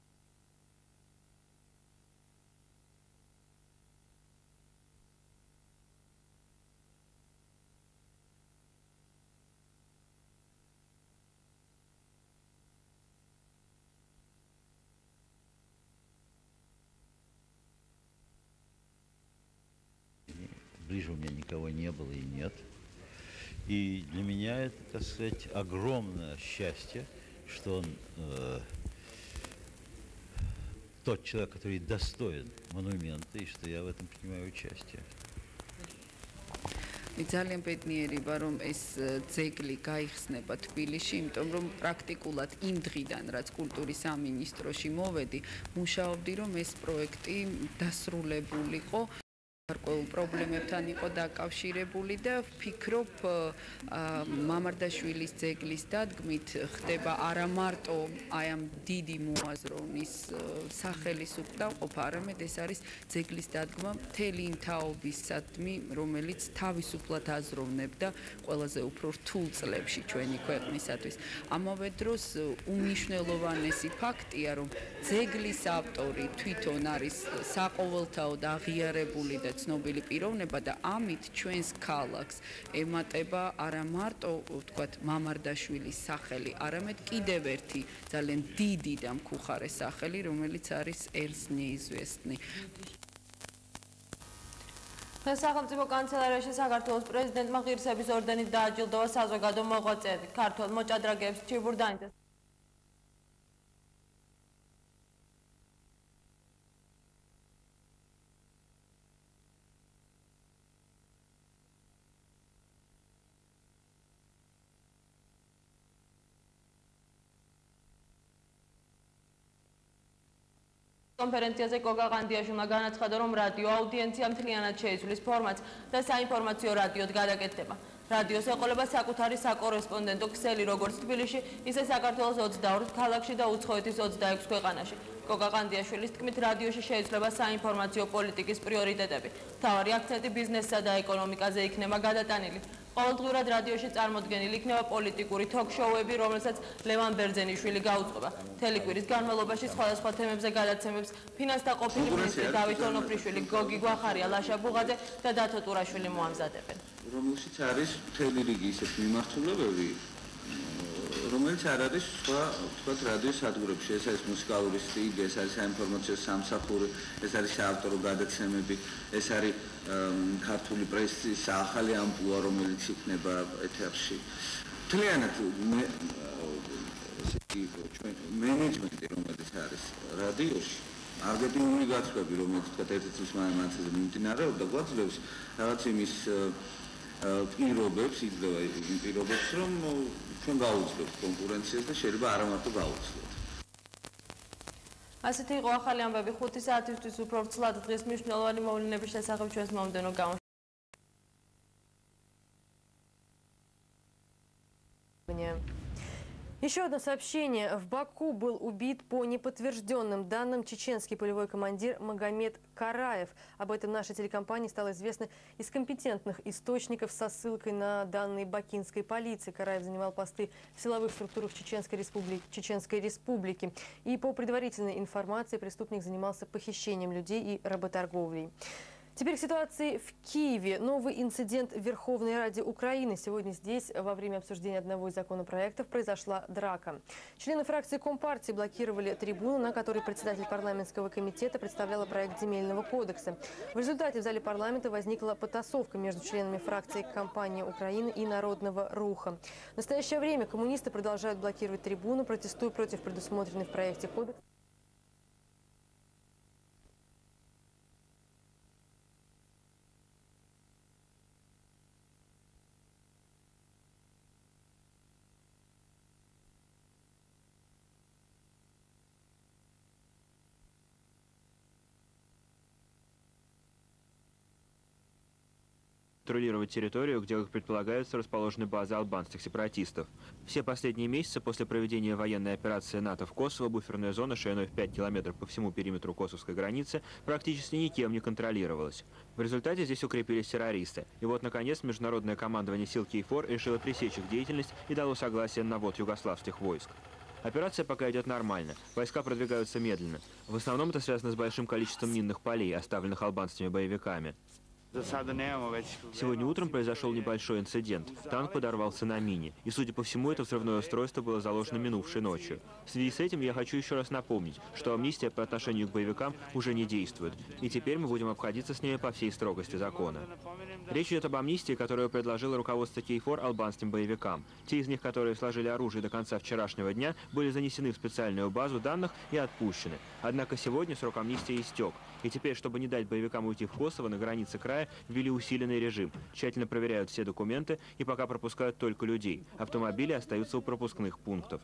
Ближе у меня никого не было и нет. И для меня это, так сказать, огромное счастье, что он э, тот человек, который достоин монумента, и что я в этом принимаю участие.
ძალიან ბედნიერება რომ ეს ძეგლი გაიხსნება თბილისში, იმიტომ რომ პრაქტიკულად იმ დღიდან რაც კულტურის სამინისტროში მოვედი, მუშაობდი რომ ეს პროექტი დასრულებულიყო. გარკვეულ პრობლემებთან იყო დაკავშირებული და ვფიქრობ მამარდაშვილის ძეგლის დადგმით ხდება არა მარტო აი ამ დიდი მოაზროვნის სახელის უკრავყოფა, არამედ ეს არის ძეგლის დადგმა მთელი იმ თაობისადმი, რომელიც თავისუფლად აზროვნებდა ყველაზე უფრო რთულ წლებში ჩვენი ქვეყნისათვის. ამავე დროს უმნიშვნელოვანესი ფაქტია, რომ ძეგლის ავტორი თვითონ არის საყოველთაოდ აღიარებული და ცნობილი პიროვნება და ამით ჩვენს ქალაქს ემატება არა მარტო ვთქვათ მამარდაშვილის სახელი, არამედ კიდევ ერთი ძალიან დიდი და მქუხარე სახელი, რომელიც არის ელს ნეიზვესტნი.
სახელმწიფო კანცელარიაში საქართველოს პრეზიდენტმა ღირსების ორდენით დააჯილდოვა საზოგადო მოღვაწეები. ქართველ მოჭადრაკეებს ჩიბურდანიძეს კონფერენციაზე გოგა ყანდიაშვილმა განაცხადა, რომ რადიო აუდიენცია მთლიანად შეიცვლის ფორმატს და საინფორმაციო რადიოდ გადაკეთდება. რადიოს ეყოლება საკუთარი საკორესპონდენტო ქსელი როგორც თბილისში, ისე საქართველოს ოცდაორ ქალაქში და უცხოეთის ოცდაექვს ქვეყანაში. გოგა ყანდიაშვილის თქმით, რადიოში შეიცვლება საინფორმაციო პოლიტიკის პრიორიტეტები. მთავარი აქცენტი ბიზნესსა და ეკონომიკაზე იქნება გადატანილი. ყოველდღიურად რადიოში წარმოდგენილი იქნება პოლიტიკური თოქ-შოუები, რომელსაც ლევან ბერძენიშვილი გაუძღვება. მთელი კვირის განმავლობაში სხვადასხვა თემებზე გადაცემებს ფინანსთა ყოფილი მინისტრი დავით ონოფრიშვილი, გოგი გვახარია, ლაშა ბუღაძე და დათო ტურაშვილი მოამზადებენ.
რომელშიც არის მთელი რიგი ისეთ მიმართულებები, რომელიც არ არის სხვა თქვათ რადიო სადგურებში. ეს არის მუსიკალური სტიდი, ეს არის საინფორმაციო სამსახური, ეს არის საავტორო გადაცემები, ეს არის ქართული პრესის ახალი ამპლუა, რომელიც იქნება ეთერში. მთლიანად ჩვენ მენეჯმენტი, რომელიც არის რადიოში, არგენტინული გათხრები, რომელიც თქვათ ერთი წლის მანძილზე მიმდინარეობდა, გვაძლევს რაღაც იმის პირობებს, იძლევა იმ პირობებს, რომ ჩვენ გავუძლევთ კონკურენციას და შეიძლება არა მარტო გავუძლევთ.
ასეთი იყო ახალი ამბები ხუთი საათისთვის უფრო ვრცლად დღის მნიშვნელოვანი მოვლენების შესახებ ჩვენს მომდევნო გამო.
Еще одно сообщение. В Баку был убит по неподтвержденным данным чеченский полевой командир Магомед Караев. Об этом нашей телекомпании стало известно из компетентных источников со ссылкой на данные бакинской полиции. Караев занимал посты в силовых структурах Чеченской республики, Чеченской республики. И по предварительной информации преступник занимался похищением людей и работорговлей. Теперь к ситуации в Киеве. Новый инцидент в Верховной Раде Украины. Сегодня здесь во время обсуждения одного из законопроектов произошла драка. Члены фракции Компартии блокировали трибуну, на которой председатель парламентского комитета представляла проект земельного кодекса. В результате в зале парламента возникла потасовка между членами фракции Компания Украины и Народного Руха. В настоящее время коммунисты продолжают блокировать трибуну, протестуя против предусмотренных в проекте кодекса.
контролировать территорию, где, как предполагается, расположены базы албанских сепаратистов. Все последние месяцы после проведения военной операции НАТО в Косово буферная зона шириной в пять километров по всему периметру косовской границы практически никем не контролировалась. В результате здесь укрепились террористы. И вот, наконец, международное командование сил Кейфор решило пресечь их деятельность и дало согласие на ввод югославских войск. Операция пока идет нормально, войска продвигаются медленно. В основном это связано с большим количеством минных полей, оставленных албанскими боевиками. Сегодня утром произошел небольшой инцидент. Танк подорвался на мине. И, судя по всему, это взрывное устройство было заложено минувшей ночью. В связи с этим я хочу еще раз напомнить, что амнистия по отношению к боевикам уже не действует. И теперь мы будем обходиться с ними по всей строгости закона. Речь идет об амнистии, которую предложило руководство Кейфор албанским боевикам. Те из них, которые сложили оружие до конца вчерашнего дня, были занесены в специальную базу данных и отпущены. Однако сегодня срок амнистии истек. И теперь, чтобы не дать боевикам уйти в Косово, на границе края ввели усиленный режим. Тщательно проверяют все документы и пока пропускают только людей. Автомобили остаются у пропускных пунктов.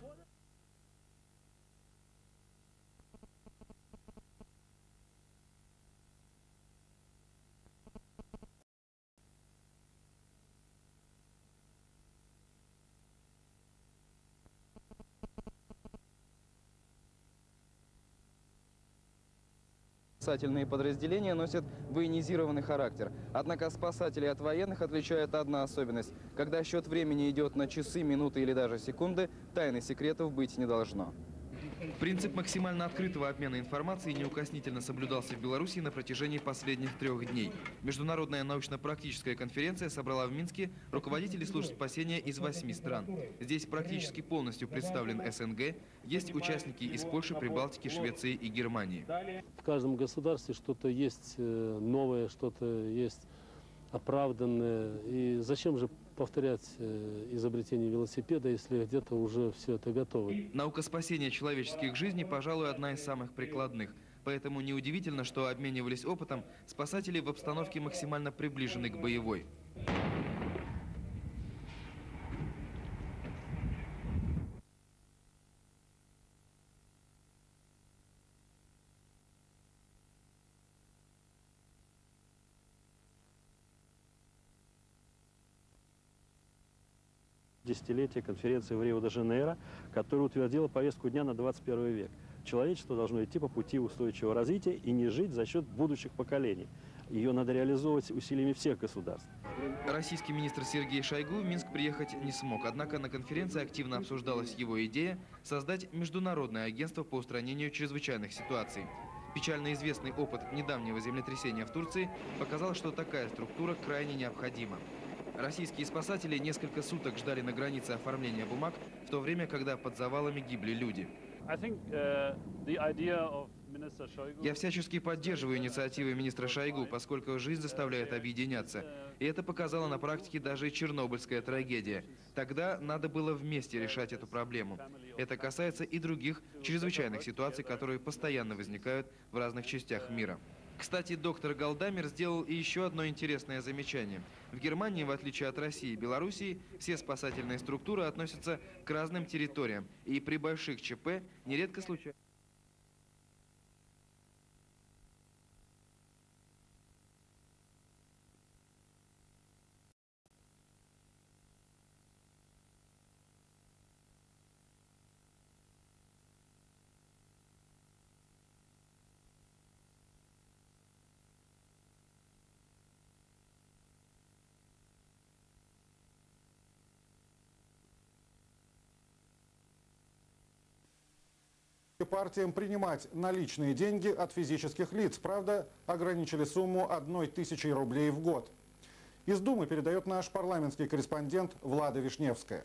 Спасательные подразделения носят военизированный характер. Однако спасателей от военных отличает одна особенность. Когда счет времени идет на часы, минуты или даже секунды, тайны секретов быть не должно. Принцип максимально открытого обмена информацией неукоснительно соблюдался в Беларуси на протяжении последних трех дней. Международная научно-практическая конференция собрала в Минске руководителей служб спасения из восьми стран. Здесь практически полностью представлен СНГ, есть участники из Польши, Прибалтики, Швеции и Германии.
В каждом государстве что-то есть новое, что-то есть оправданное. И зачем же повторять изобретение велосипеда, если где-то уже все это готово?
Наука спасения человеческих жизней, пожалуй, одна из самых прикладных. Поэтому неудивительно, что обменивались опытом спасатели в обстановке максимально приближенной к боевой.
Десятилетие конференции в Рио-де-Жанейро, которая утвердила повестку дня на двадцать первый век. Человечество должно идти по пути устойчивого развития и не жить за счет будущих поколений. Ее надо реализовывать усилиями всех государств.
Российский министр Сергей Шойгу в Минск приехать не смог. Однако на конференции активно обсуждалась его идея создать международное агентство по устранению чрезвычайных ситуаций. Печально известный опыт недавнего землетрясения в Турции показал, что такая структура крайне необходима. Российские спасатели несколько суток ждали на границе оформления бумаг, в то время, когда под завалами гибли люди. Я всячески поддерживаю инициативы министра Шойгу, поскольку жизнь заставляет объединяться. И это показала на практике даже чернобыльская трагедия. Тогда надо было вместе решать эту проблему. Это касается и других чрезвычайных ситуаций, которые постоянно возникают в разных частях мира. Кстати, доктор Галдамер сделал и еще одно интересное замечание. В Германии, в отличие от России и Белоруссии, все спасательные структуры относятся к разным территориям. И при больших ЧП нередко случается...
партиям принимать наличные деньги от физических лиц. Правда, ограничили сумму одной тысячи рублей в год. Из Думы передает наш парламентский корреспондент Влада Вишневская.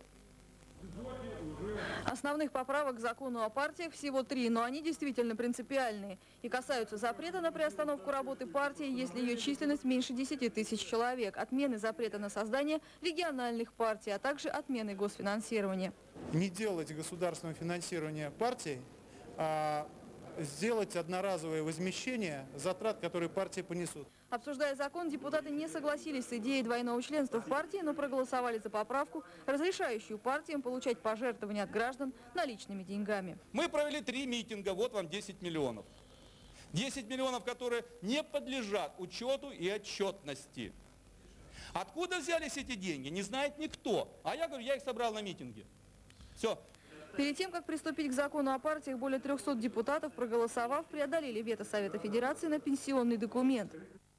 Основных поправок к закону о партиях всего три, но они действительно принципиальные и касаются запрета на приостановку работы партии, если ее численность меньше десяти тысяч человек, отмены запрета на создание региональных партий, а также отмены госфинансирования.
Не делать государственного финансирования партий, а сделать одноразовое возмещение затрат, которые партии понесут.
Обсуждая закон, депутаты не согласились с идеей двойного членства в партии, но проголосовали за поправку, разрешающую партиям получать пожертвования от граждан наличными деньгами.
Мы провели три митинга, вот вам десять миллионов. десять миллионов, которые не подлежат учету и отчетности. Откуда взялись эти деньги, не знает никто. А я говорю, я их собрал на митинге. Все.
Перед тем, как приступить к закону о партиях, более трёхсот депутатов, проголосовав, преодолели вето Совета Федерации на пенсионный документ.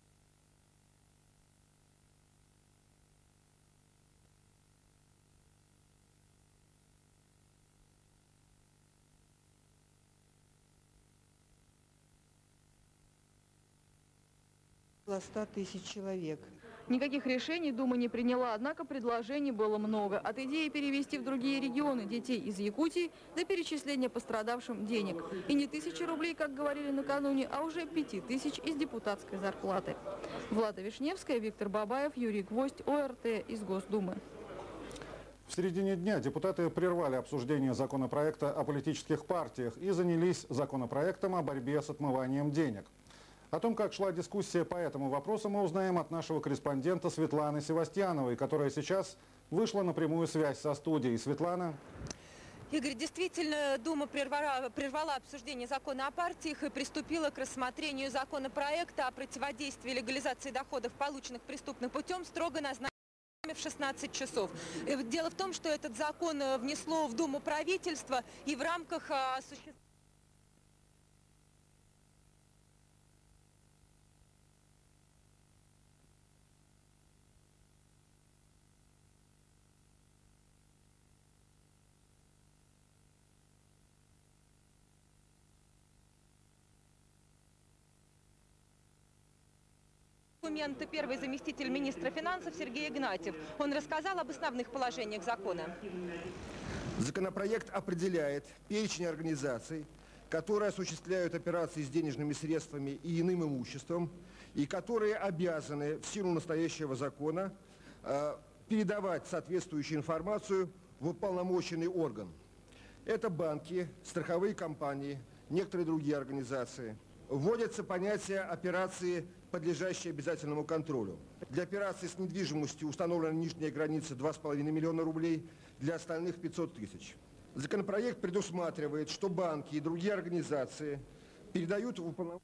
ста тысяч человек.
Никаких решений Дума не приняла, однако предложений было много. От идеи перевести в другие регионы детей из Якутии до перечисления пострадавшим денег. И не тысячи рублей, как говорили накануне, а уже пяти тысяч из депутатской зарплаты. Влада Вишневская, Виктор Бабаев, Юрий Гвоздь, ОРТ из Госдумы.
В середине дня депутаты прервали обсуждение законопроекта о политических партиях и занялись законопроектом о борьбе с отмыванием денег. О том, как шла дискуссия по этому вопросу, мы узнаем от нашего корреспондента Светланы Севастьяновой, которая сейчас вышла на прямую связь со студией. Светлана.
Игорь, действительно, Дума прервала, прервала обсуждение закона о партиях и приступила к рассмотрению законопроекта о противодействии легализации доходов, полученных преступным путем, строго назначенного в шестнадцать часов. Дело в том, что этот закон внесло в Думу правительство, и в рамках осуществления Документы первый заместитель министра финансов Сергей Игнатьев. Он рассказал об основных положениях закона.
Законопроект определяет перечень организаций, которые осуществляют операции с денежными средствами и иным имуществом, и которые обязаны в силу настоящего закона э, передавать соответствующую информацию в уполномоченный орган. Это банки, страховые компании, некоторые другие организации. Вводятся понятия операции, подлежащие обязательному контролю. Для операций с недвижимостью установлена нижняя граница два с половиной миллиона рублей, для остальных пятьсот тысяч. Законопроект предусматривает, что банки и другие организации передают в уполномоченный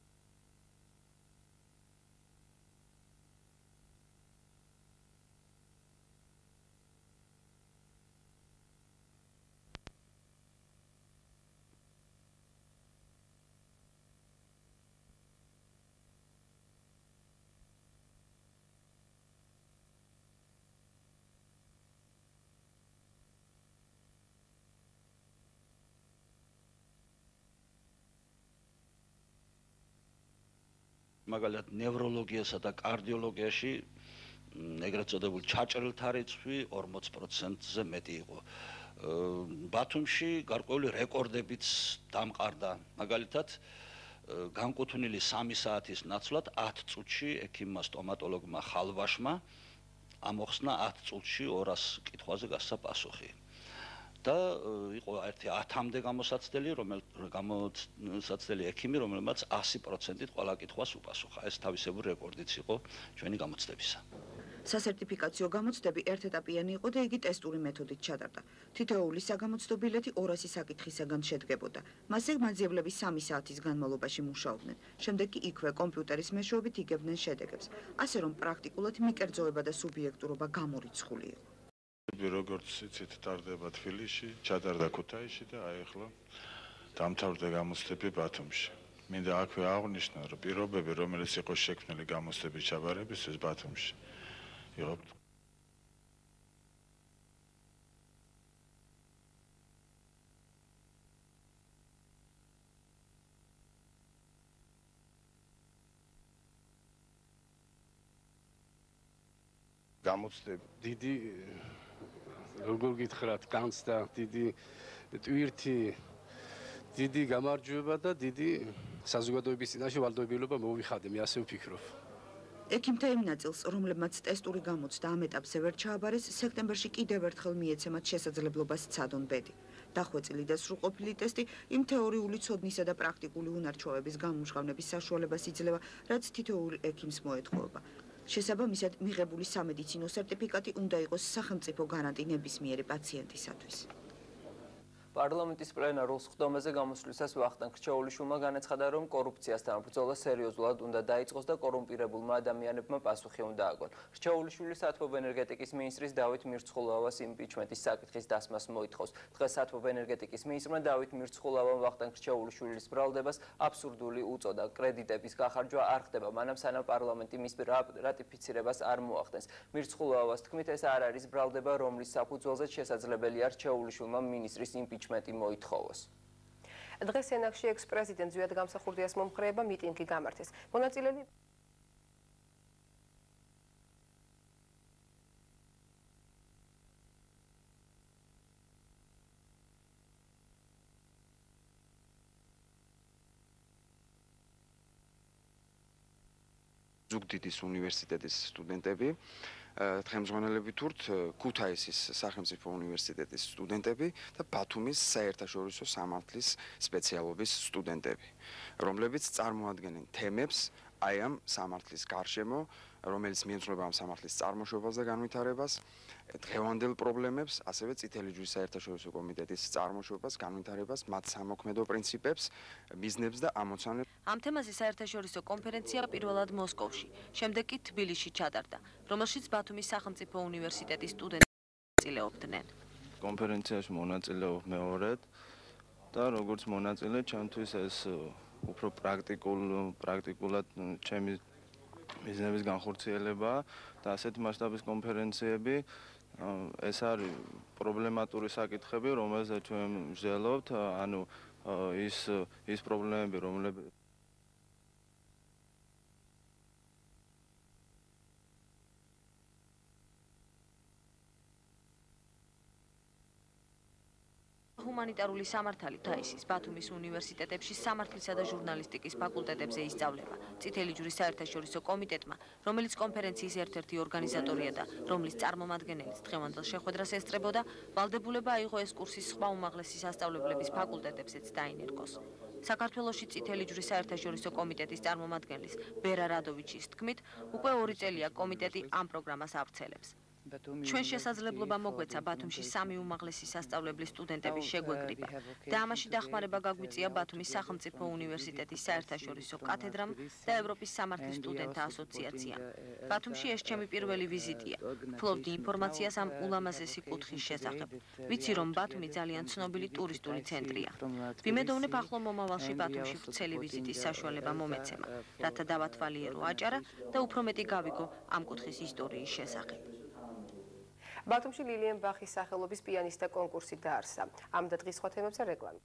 მაგალითად ნევროლოგიასა და კარდიოლოგიაში ეგრეთ წოდებულ ჩაჭრილთა რიცხვი ორმოც პროცენტზე მეტი იყო. ბათუმში გარკვეული რეკორდებიც დამყარდა. მაგალითად განკუთვნილი სამი საათის ნაცვლად ათ წუთში ექიმმა სტომატოლოგმა ხალვაშმა ამოხსნა ათ წუთში ორას კითხვაზე გასცა პასუხი. და იყო ერთი ათამდე გამოსაცდელი, რომელიც გამოსაცდელი ექიმი, რომელმაც ასი პროცენტით ყველა კითხვას უპასუხა. ეს თავისებური რეკორდიც იყო ჩვენი გამოცდებისა.
სასერტიფიკაციო გამოცდები ერთეტაპიანი იყო და იგი ტესტური მეთოდით ჩატარდა. თითოეული საგამოცდო ბილეთი ორასი საკითხისაგან შედგებოდა. მასზე მაძიებლები სამი საათის განმავლობაში მუშაობდნენ. შემდეგ კი იქვე კომპიუტერის მეშვეობით იგებდნენ შედეგებს. ასე რომ პრაქტიკულად მიკერძოება და სუბიექტურობა გამორიცხული იყო.
როგორც იცით, ტარდება თბილისში, ჩატარდა ქუთაისში და აი ახლა დამთავრდა გამოცდები ბათუმში. მინდა აქვე აღვნიშნო, რომ პირობები, რომელიც იყო შექმნილი გამოცდების ჩაბარებისთვის ბათუმში, იყო
გამოცდები დიდი როგორ გითხრათ, განცდა, დიდი ტვირთი, დიდი გამარჯვება და დიდი საზოგადოების წინაშე ვალდებულება მოვიხადე, მე ასე ვფიქრობ.
ექიმთა იმ ნაწილს, რომლებმაც ტესტური გამოცდა ამ ეტაპზე ვერ ჩააბარეს, სექტემბერში კიდევ ერთხელ მიეცემათ შესაძლებლობას სცადონ ბედი. დახვეწილი და სრულყოფილი ტესტი იმ თეორიული ცოდნისა და პრაქტიკული უნარჩვევების გამომჟღავნების საშუალებას იძლევა, რაც თითოეულ ექიმს მოეთხოვება. შესაბამისად, მიღებული სამედიცინო სერტიფიკატი უნდა იყოს სახელმწიფო გარანტი ნებისმიერი პაციენტისათვის.
პარლამენტის პლენარულ სხდომაზე გამოსვლისას ვახტანგ რჩეულიშვილმა განაცხადა, რომ კორუფციასთან ბრძოლა სერიოზულად უნდა დაიწყოს და კორუმპირებულმა ადამიანებმა პასუხი უნდა აგონ. რჩეულიშვილი საათბობ ენერგეტიკის მინისტრის დავით მირცხულავას იმპიჩმენტის საკითხის დასმას მოითხოვს. დღეს საათბობ ენერგეტიკის მინისტრმა დავით მირცხულავამ ვახტანგ რჩეულიშვილის ბრალდებას აბსურდული უწოდა. კრედიტების გახარჯვა არ ხდება, მანამ სანამ პარლამენტი მის რატიფიცირებას არ მოახდენს. მირცხულავას თქმით, ეს არ არის ბრალდება, რომლის საფუძველზეც შესაძლებელია რჩეულიშვილმა მინისტრის იმპიჩმენტი მოითხოვოს.
დღეს სენაკში ექს-პრეზიდენტ ზვიად გამსახურდიას მომხრეება მიტინგი გამართეს. მონაწილეები
ზუგდიდის უნივერსიტეტის სტუდენტები, თხემძღვანელები თურთ ქუთაისის სახელმწიფო უნივერსიტეტის სტუდენტები და ბათუმის საერთაშორისო სამართლის სპეციალობის სტუდენტები, რომლებიც წარმოადგენენ თემებს აი ამ სამართლის გარშემო, რომელიც მიემძღვრება ამ სამართლის წარმოშობას და განვითარებას, დღევანდელ პრობლემებს, ასევე წითელი ჯვრის საერთაშორისო კომიტეტის წარმოშობას, განვითარებას, მათ სამოქმედო პრინციპებს, მიზნებს და ამოცანებს.
ამ თემაზე საერთაშორისო კონფერენცია პირველად მოსკოვში, შემდეგ კი თბილისში ჩატარდა, რომელშიც ბათუმის სახელმწიფო უნივერსიტეტის სტუდენტები მონაწილეობდნენ.
კონფერენციაში მონაწილეობ მეორედ და როგორც მონაწილე, ჩემთვის ეს უფრო პრაქტიკულ პრაქტიკულად ჩემი მიზნების განხორციელება და ასეთი მასშტაბის კონფერენციები ეს არის პრობლემატური საკითხები, რომელზეც ჩვენ ვზელობთ, ანუ ის ის პრობლემები, რომლებიც
ჰუმანიტარული სამართალი თაისის, ბათუმის უნივერსიტეტებში სამართლისა და ჟურნალისტიკის ფაკულტეტებზე ისწავლება. წითელი ჯვრის საერთაშორისო კომიტეტმა, რომელიც კონფერენციის ერთ-ერთი ორგანიზატორია და რომლის წარმომადგენელიც დღევანდელ შეხვედრას ესწრებოდა, ვალდებულება აიღო ეს კურსის სხვა უმაღლესი სასწავლებლების ფაკულტეტებზეც დაინერგოს. საქართველოში წითელი ჯვრის საერთაშორისო კომიტეტის წარმომადგენლის ბერა რადოვიჩის თქმით, უკვე ორი წელია კომიტეტი ამ პროგრამას ავრცელებს. ჩვენ შესაძლებლობა მოგვეცა ბათუმში სამი უმაღლესი სასწავლებლის სტუდენტების შეგვეკრიბა და ამაში დახმარება გაგვიწია ბათუმის სახელმწიფო უნივერსიტეტის საერთაშორისო კათედრამ და ევროპის სამართლის სტუდენტთა ასოციაციამ. ბათუმში ეს ჩემი პირველი ვიზიტია. ვფლობდი ინფორმაციას ამ ულამაზესი კუთხის შესახებ. ვიცი, რომ ბათუმი ძალიან ცნობილი ტურისტული ცენტრია. ვიმედოვნებ ახლო მომავალში ბათუმში ვრცელი ვიზიტის საშუალება მომეცემა, რათა დავათვალიერო აჭარა და უფრო მეტი გავიგო ამ კუთხის ისტორიის შესახებ.
ბათუმში ლილიან ბახის სახელობის პიანისტთა კონკურსი დაარსა. ამ და დღის სხვა თემებზე რეკლამა.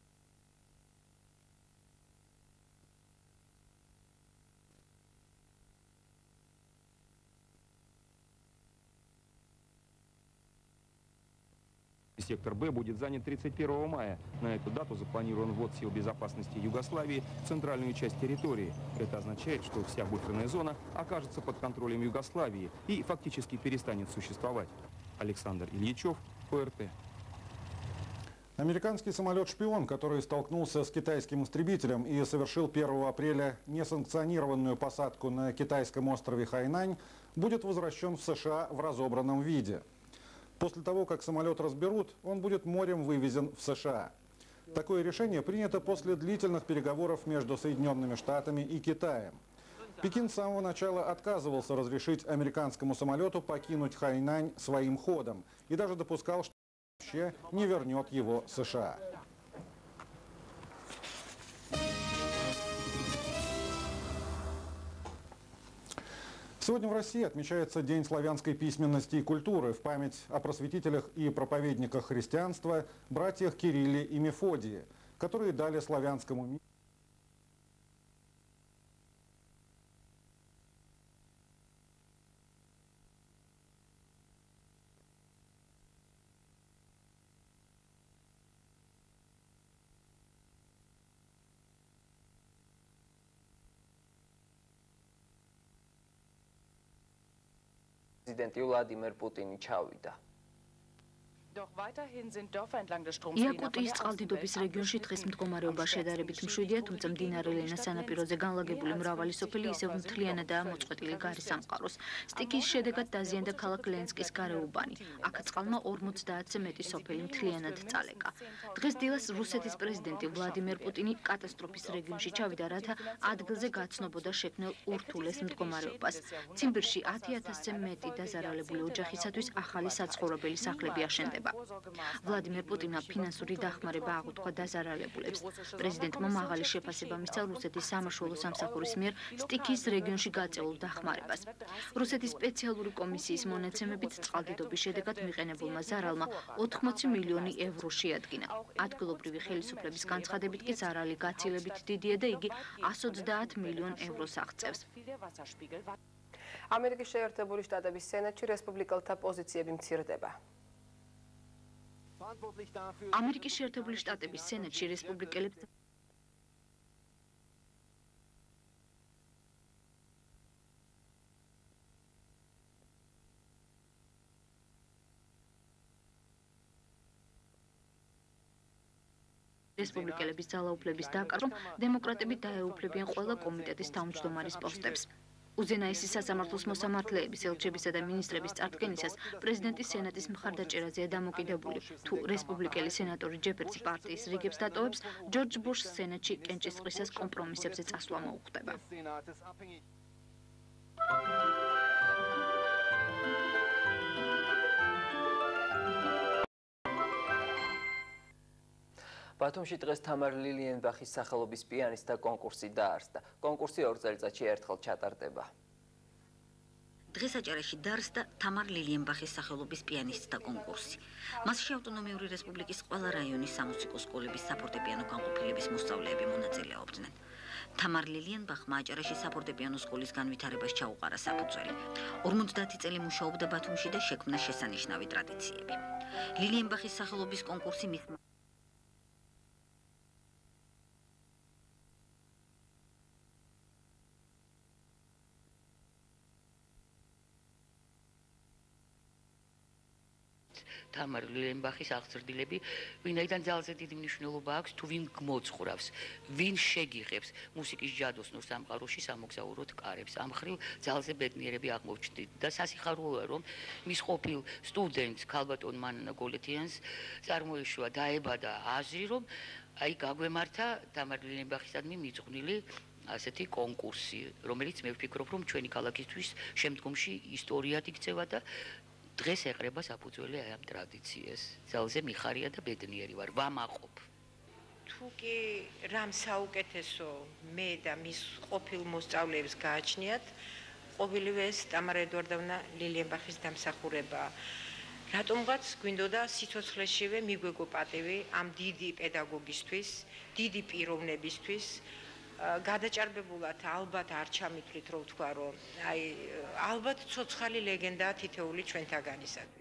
Сектор Б будет занят тридцать первого мая. На эту дату запланирован ввод сил безопасности Югославии в центральную часть территории. Это означает, что вся буферная зона окажется под контролем Югославии и фактически перестанет существовать. Александр Ильичев, О Р Т.
Американский самолет-шпион, который столкнулся с китайским истребителем и совершил первого апреля несанкционированную посадку на китайском острове Хайнань, будет возвращен в США в разобранном виде. После того, как самолет разберут, он будет морем вывезен в США. Такое решение принято после длительных переговоров между Соединенными Штатами и Китаем. Пекин с самого начала отказывался разрешить американскому самолету покинуть Хайнань своим ходом и даже допускал, что вообще не вернет его США. Сегодня в России отмечается День славянской письменности и культуры в память о просветителях и проповедниках христианства, братьях Кирилле и Мефодии, которые дали славянскому миру
პრეზიდენტი ვლადიმერ პუტინი ჩავიდა.
იაკუტიის წყალდიდობის რეგიონში დღეს მდგომარეობა შედარებით მშვიდია, თუმცა მდინარე ლენას სანაპიროზე განლაგებული მრავალი სოფელი ისევ მთლიანადაა მოწყვეტილი გარე სამყაროს. სტიქიის შედეგად დაზიანდა ქალაქ ლენსკის გარეუბანი. აქ წყალმა ორმოცდაათზე მეტი სოფელი მთლიანად წალეკა. დღეს დილას რუსეთის პრეზიდენტი ვლადიმერ პუტინი კატასტროფის რეგიონში ჩავიდა, რათა ადგილზე გაცნობოდა შექმნილ ურთულეს მდგომარეობას. ციმბირში ათი ათასზე მეტი დაზარალებული ოჯახისათვის ახალი საცხოვრებელი სახლები აშენდება. ვლადიმერ პუტინმა ფინანსური დახმარება აღუთქვა დაზარალებულებს. პრეზიდენტმა მაღალი შეფასება მისცა რუსეთის სამაშველო სამსახურის მიერ სტიქიის რეგიონში გაწეულ დახმარებას. რუსეთის სპეციალური კომისიის მონაცემებით წყალდიდობის შედეგად მიყენებულმა ზარალმა ოთხმოცი მილიონი ევრო შეადგინა. ადგილობრივი ხელისუფლების განცხადებით კი ზარალი გაცილებით დიდია და იგი εκατს ოცდაათ მილიონ ევროს აღწევს.
ამერიკის შეერთებული შტატების სენატში რესპუბლიკელთა პოზიციები მცირდება.
ამერიკის შეერთებული შტატების სენატში რესპუბლიკელებს რესპუბლიკელების ძალაუფლების დაკარგვა, დემოკრატები დაეუფლებიან ყველა კომიტეტის თავმჯდომარის პოსტებს. უზენაესი სასამართლოს მოსამართლეების, ელჩებისა და მინისტრების წარდგენისას პრეზიდენტი სენატის მხარდაჭერაზეა დამოკიდებული. თუ რესპუბლიკელი სენატორი ჯეფერსი პარტიის რიგებს დატოვებს, ჯორჯ ბუშს სენატში კენჭისყრისას კომპრომისებზე წასვლა მოუხდება.
ბათუმში დღეს თამარ ლილიანბახის სახელობის პიანისტთა კონკურსი დაარსდა. კონკურსი ორ წელიწადში ერთხელ ჩატარდება.
დღეს აჭარაში დაარსდა თამარ ლილიანბახის სახელობის პიანისტთა კონკურსი. მასში ავტონომიური რესპუბლიკის ყველა რაიონის სამუსიკო სკოლების საფორტეპიანო განყოფილების მოსწავლეები მონაწილეობდნენ. თამარ ლილიანბახმა აჭარაში საფორტეპიანო სკოლის განვითარებას ჩაუყარა საფუძველი. ორმოცდაათი წელი მუშაობდა ბათუმში და შექმნა შესანიშნავი ტრადიციები. ლილიანბახის სახელობის კონკურსი მის
თამარ ლილენბახის აღზრდილები, ვინაიდან ძალზე დიდი მნიშვნელობა აქვს თუ ვინ გმოძღვრავს, ვინ შეგიღებს მუსიკის ჯადოსნურ სამყაროში სამოგზაუროდ კარებს. ამ ხრივ ძალზე ბედნიერები აღმოჩნდით და სასიხარულოა, რომ მის ყოფილ სტუდენტს ქალბატონ მანანა გოლეთიანს წარმოიშვა დაებადა აზრი, რომ აი გაგვემართა თამარ ლილენბახისადმი მიძღვნილი ასეთი კონკურსი, რომელიც მე ვფიქრობ, რომ ჩვენი ქალაქისთვის შემდგომში ისტორიად იქცევა და დღეს ეყრება საფუძველი აი ამ ტრადიციას. ძალზე მიხარია და ბედნიერი ვარ, ვამაყობ.
თუ კი რამ საუკეთესო მე და მის ყოფილ მოსწავლეებს გააჩნიათ, ყოველივე ეს თამარ ედვარდოვნა ლილენბახის დამსახურებაა. რატომღაც გვინდოდა სიცოცხლეშივე მიგვეგო პატივი ამ დიდი პედაგოგისთვის, დიდი პიროვნებისთვის, გადაჭარბებულად ალბათ არ ჩამithვლით, რომ ვთქვა, რომ აი ალბათ ცოცხალი ლეგენდაა თითოეული ჩვენთაგანისათვის.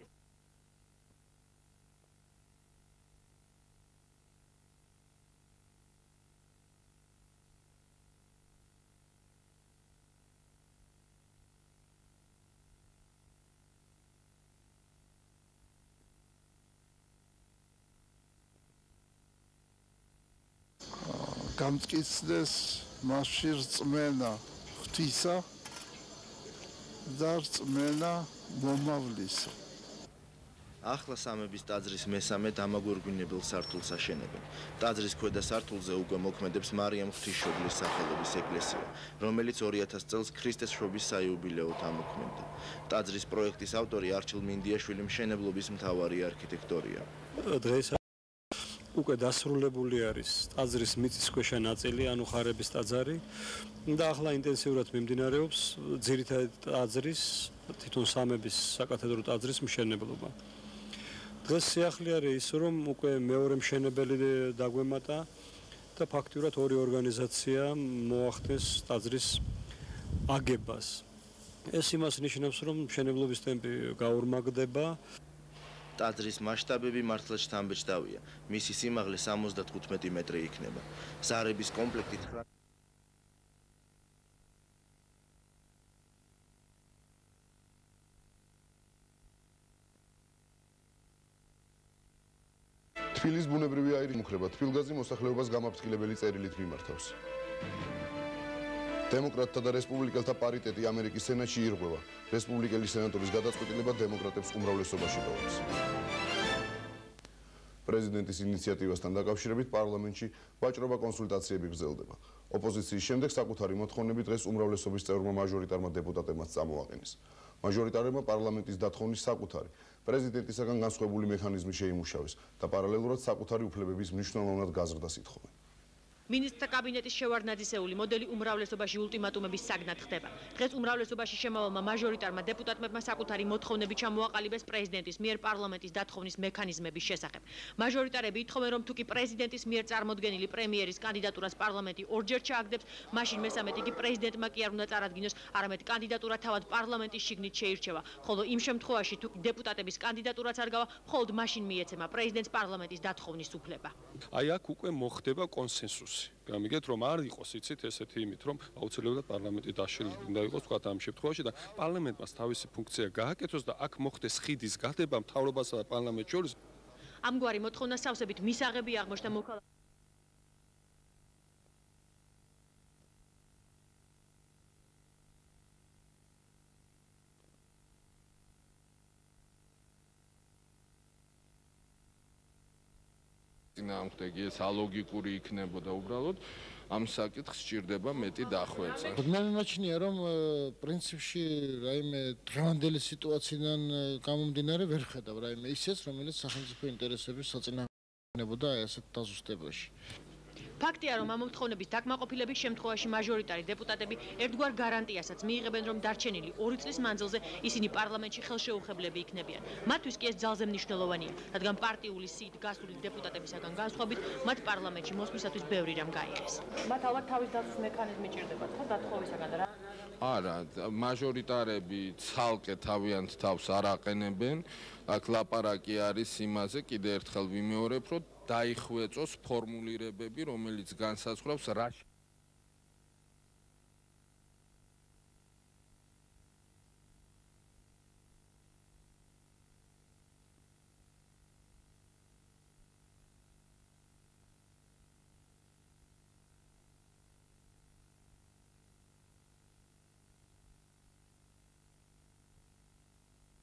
გამწკიცდეს მასში რწმენა ღვთისა და რწმენა მომავლისა.
ახლა სამების ტაძრის მესამე დამაგვირგვინებელ სართულს აშენებენ. ტაძრის ქვედა სართულზე უკვე მოქმედებს მარიამ ღვთისმშობლის სახელობის ეკლესია, რომელიც ორი ათას წელს ქრისტეს შობის საიუბილეოდ ამოქმედდა. ტაძრის პროექტის ავტორი არჩილ მინდიაშვილი მშენებლობის მთავარი არქიტექტორია.
დღეს უკვე დასრულებული არის ტაძრის მიწისქვეშა ნაწილი, ანუ ხარების ტაძარი და ახლა ინტენსიურად მიმდინარეობს ძირითადად ტაძრის, თვითონ სამების საკათედრო ტაძრის მშენებლობა. დღეს სიახლე ის, რომ უკვე მეორე მშენებელი დაგვემატა და ფაქტიურად ორი ორგანიზაცია მოახდენს ტაძრის აგებას. ეს იმას ნიშნავს, რომ მშენებლობის ტემპი გაორმაგდება.
ტაძრის მასშტაბები მართლაც შთამბეჭდავია. მისი სიმაღლე სამოცდათხუთმეტი მეტრი იქნება. ზარების კომპლექტი
თბილის ბუნებრივი აირი მუხრება თბილგაზი მოსახლეობას გამაფრთხილებელი წერილით მიმართავს. დემოკრატთა და რესპუბლიკელთა პარიტეტი ამერიკის სენატში ირღვევა. რესპუბლიკელი სენატორის გადაწყვეტილება დემოკრატებს უმრავლესობაში ტოვებს. პრეზიდენტის ინიციატივასთან დაკავშირებით პარლამენტში ვაჭრობა კონსულტაციები გრძელდება. ოპოზიციის შემდეგ საკუთარი მოთხოვნები დღეს უმრავლესობის წევრმა მაჟორიტარმა დეპუტატებმაც წამოაყენეს. მაჟორიტარებმა პარლამენტის დათხოვნის საკუთარი პრეზიდენტისაგან განსხვავებული მექანიზმი შეიმუშავეს და პარალელურად საკუთარი უფლებების მნიშვნელოვნად გაზრდას ითხოვენ.
მინისტრთა კაბინეტის შევარდნაძისეული მოდელი უმრავლესობაში ულტიმატუმების საგნად ხდება. დღეს უმრავლესობაში შემავალმა მაჟორიტარმა დეპუტატებმა საკუთარი მოთხოვნები ჩამოაყალიბეს პრეზიდენტის მიერ პარლამენტის დათხოვნის მექანიზმების შესახებ. მაჟორიტარები ითხოვენ, რომ თუკი პრეზიდენტის მიერ წარმოდგენილი პრემიერის კანდიდატურას პარლამენტი ორჯერ ჩააგდებს, მაშინ მესამედ იგი პრეზიდენტმა კი არ უნდა წარადგინოს, არამედ კანდიდატურა თავად პარლამენტის შიგნით შეირჩევა. ხოლო იმ შემთხვევაში, თუ დეპუტატების კანდიდატურაც არ გავა, მხოლოდ მაშინ მიეცემა პრეზიდენტს პარლამენტის დათხოვნის უფლება.
აი აქ უკვე მოხდება კონსენსუსი. გამიგეთ რომ არ იყოს იცით ესეთი იმით რომ აუცილებლად პარლამენტი დაშლილი უნდა იყოს თქვა ამ შემთხვევაში და პარლამენტმა თავისი ფუნქცია გააკეთოს და აქ მოხდეს ხიდის გათება მთავრობასა და პარლამენტს შორის.
ამგვარი მოთხოვნა სავსებით მისაღები აღმოჩნდა მოქალაქეთა
წინააღმდეგი ეს ალოგიკური იქნებოდა უბრალოდ ამ საკითხს სჭირდება მეტი დახვეწა.
მე მიმაჩნია რომ პრინციპში რაიმე დღევანდელი სიტუაციიდან გამომდინარე ვერ ხედავ რაიმე ისეც რომელიც სახელმწიფო ინტერესების საწინააღმდეგოებოდა აი ასეთ დაზუსტებაში.
ფაქტია, რომ ამ მოთხოვნების დაკმაყოფილების შემთხვევაში მაჟორიტარი დეპუტატები ერთგვარ გარანტიასაც მიიღებენ, რომ დარჩენილი ორი წლის მანძილზე ისინი პარლამენტში ხელშეუხებლები იქნებიან. მათთვის კი ეს ძალზე მნიშვნელოვანია, რადგან პარტიული სიით გასული დეპუტატებისაგან განსხვავებით, მათ პარლამენტში მოსვლისათვის ბევრი რამ გაიღეს. მათ ალბათ თავის დაცვის მექანიზმი ჭირდებათ, ხო, დათხოვისაგან რა?
არა, მაჟორიტარები ცალკე თავიანთ თავს არ აყენებენ. აქ ლაპარაკი არის იმაზე, კიდე ერთხელ ვიმეორებ, რომ დაიხვეწოს ფორმულირებები, რომელიც განსაზღვრავს რა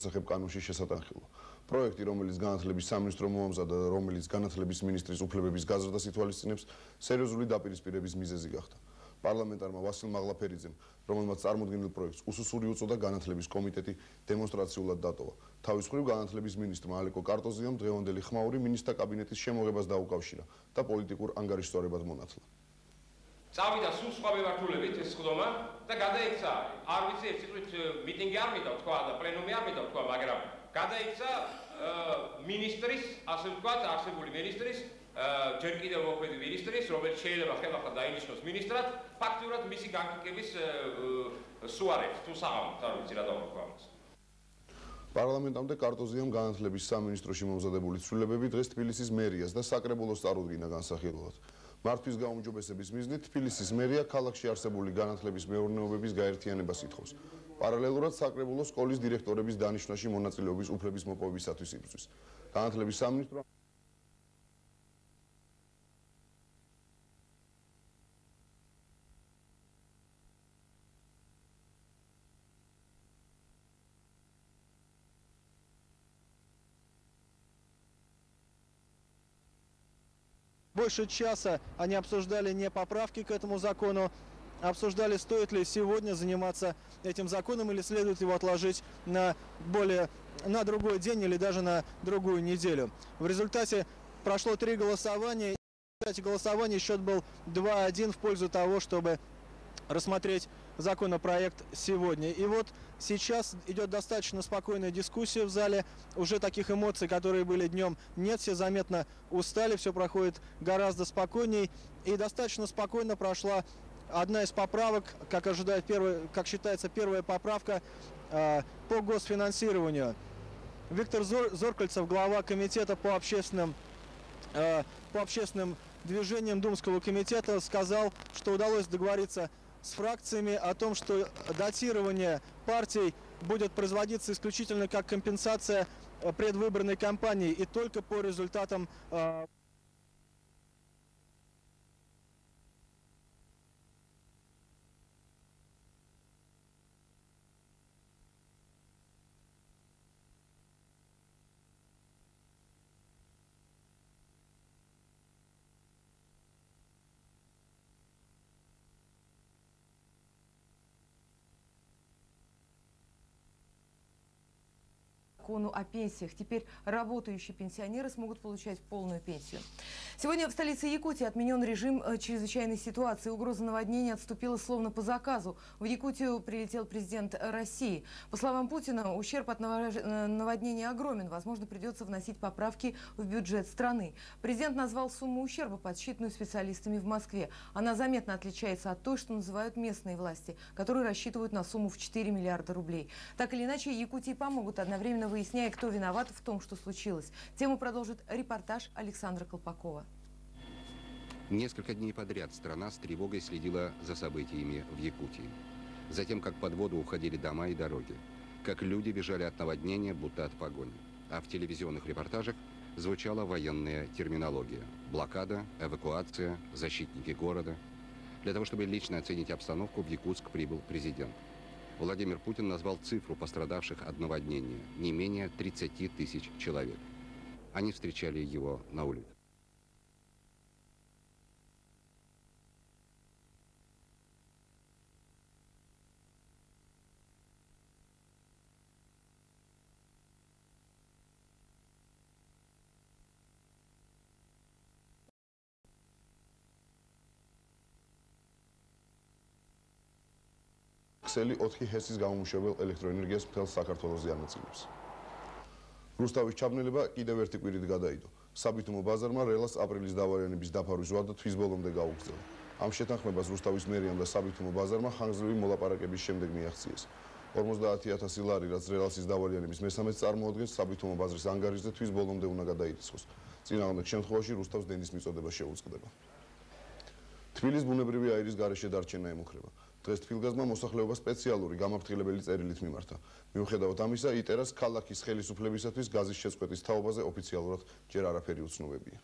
სახებ კანონში შესატანხილვა. პროექტი, რომელიც განათლების სამინისტრო მოამზადა და რომელიც განათლების მინისტრის უფლებების გაზრდას ითვალისწინებს, სერიოზული დაპირისპირების მიზეზი გახდა. პარლამენტარმა ვასილ მაღლაფერიძემ, რომელმაც წარმოქმნილ პროექტს უსუსური უწოდა განათლების კომიტეტი, დემონსტრაციულად დატოვა. თავის მხრივ განათლების მინისტრმა ალეკო კარტოზიამ დღევანდელი ხმაური მინისტრთა კაბინეტის შემოღებას დაუკავშირა და პოლიტიკურ ანგარიშსწორებად მონათლა.
წავიდა სულ სხვა მიმართულებით ეს ხდომა და გადაიქცა, არ ვიცი ერთ სიტყვით მიტინგი არ მინდა თქვა და პლენუმი არ მინდა თქვა, მაგრამ გადაიქცა მინისტრის, ასე ვთქვათ, არსებული მინისტრის, ჯერ კიდევ მოქმედი მინისტრის, რომელიც შეიძლება ხელახლა დაინიშნოს მინისტრად, ფაქტიურად მისი გაგიკების სუარებს თუ საღამოს, არ ვიცი რა დავთქვა ამას.
პარლამენტამდე კარტოზიამ განათლების სამინისტროში მომზადებული ცვლილებები დღეს თბილისის მერიას და საკრებულოს წარუდგინა განსახილველად. მართვის გაუმჯობესების მიზნით თბილისის მერია ქალაქში არსებული განათლების მეურნეობების გაერთიანებას ითხოვს. პარალელურად საკრებულოს სკოლის დირექტორების დანიშვნაში მონაწილეობის უფლების მოპოვებისათვის იბრძვის. განათლების სამინისტრო
Больше часа они обсуждали не поправки к этому закону, а обсуждали, стоит ли сегодня заниматься этим законом или следует его отложить на, более, на другой день или даже на другую неделю. В результате прошло три голосования, и в результате голосования счет был два один в пользу того, чтобы рассмотреть законопроект сегодня. И вот сейчас идет достаточно спокойная дискуссия в зале. Уже таких эмоций, которые были днем, нет. Все заметно устали, все проходит гораздо спокойней. И достаточно спокойно прошла одна из поправок, как, ожидает первый, как считается, первая поправка э, по госфинансированию. Виктор Зор, Зоркальцев, глава комитета по общественным, э, по общественным движениям Думского комитета, сказал, что удалось договориться с фракциями о том, что датирование партий будет производиться исключительно как компенсация предвыборной кампании и только по результатам э,
закону о пенсиях. Теперь работающие пенсионеры смогут получать полную пенсию. Сегодня в столице Якутии отменен режим чрезвычайной ситуации. Угроза наводнения отступила словно по заказу. В Якутию прилетел президент России. По словам Путина, ущерб от наводнения огромен. Возможно, придется вносить поправки в бюджет страны. Президент назвал сумму ущерба, подсчитанную специалистами в Москве. Она заметно отличается от той, что называют местные власти, которые рассчитывают на сумму в четыре миллиарда рублей. Так или иначе, Якутии помогут, одновременно выясняя, кто виноват в том, что случилось. Тему продолжит репортаж Александра Колпакова.
Несколько дней подряд страна с тревогой следила за событиями в Якутии. Затем, как под воду уходили дома и дороги, как люди бежали от наводнения, будто от погони. А в телевизионных репортажах звучала военная терминология. Блокада, эвакуация, защитники города. Для того, чтобы лично оценить обстановку, в Якутск прибыл президент. Владимир Путин назвал цифру пострадавших от наводнения – не менее тридцати тысяч человек. Они встречали его на улице.
ქსელი ოთხი ჰესის გამომუშავებელ ელექტროენერგიას მთელ საქართველოში ანაწილებს. რუსთავის ჩაბნელება კიდევ ერთი კვირით გადაიდო. საბითუმო ბაზარმა რელას აპრილის დავალიანების დაფარვის ვადა თვის ბოლომდე გაუგრძელა. ამ შეთანხმებას რუსთავის მერიამ და საბითუმო ბაზარმა ხანგრძლივი მოლაპარაკების შემდეგ მიაღწიეს. ორმოცდაათი ათასი ლარი, რაც რელასის დავალიანების მესამედს წარმოადგენს, საბითუმო ბაზრის ანგარიშზე თვის ბოლომდე უნდა გადაირიცხოს. წინააღმდეგ შემთხვევაში რუსთავს დენის მიწოდება შეუწყდება. თბილის ბუნებრივი აირის გარეშე დარჩენა ემუქრება. დღეს თბილგაზმა მოსახლეობა სპეციალური გამაფრთხილებელი წერილით მიმართა. მიუხედავად ამისა, iterას ქალაქის ხელისუფლებისათვის გაზის შეწყვეტის თაობაზე ოფიციალურად ჯერ არაფერი უცნობებია.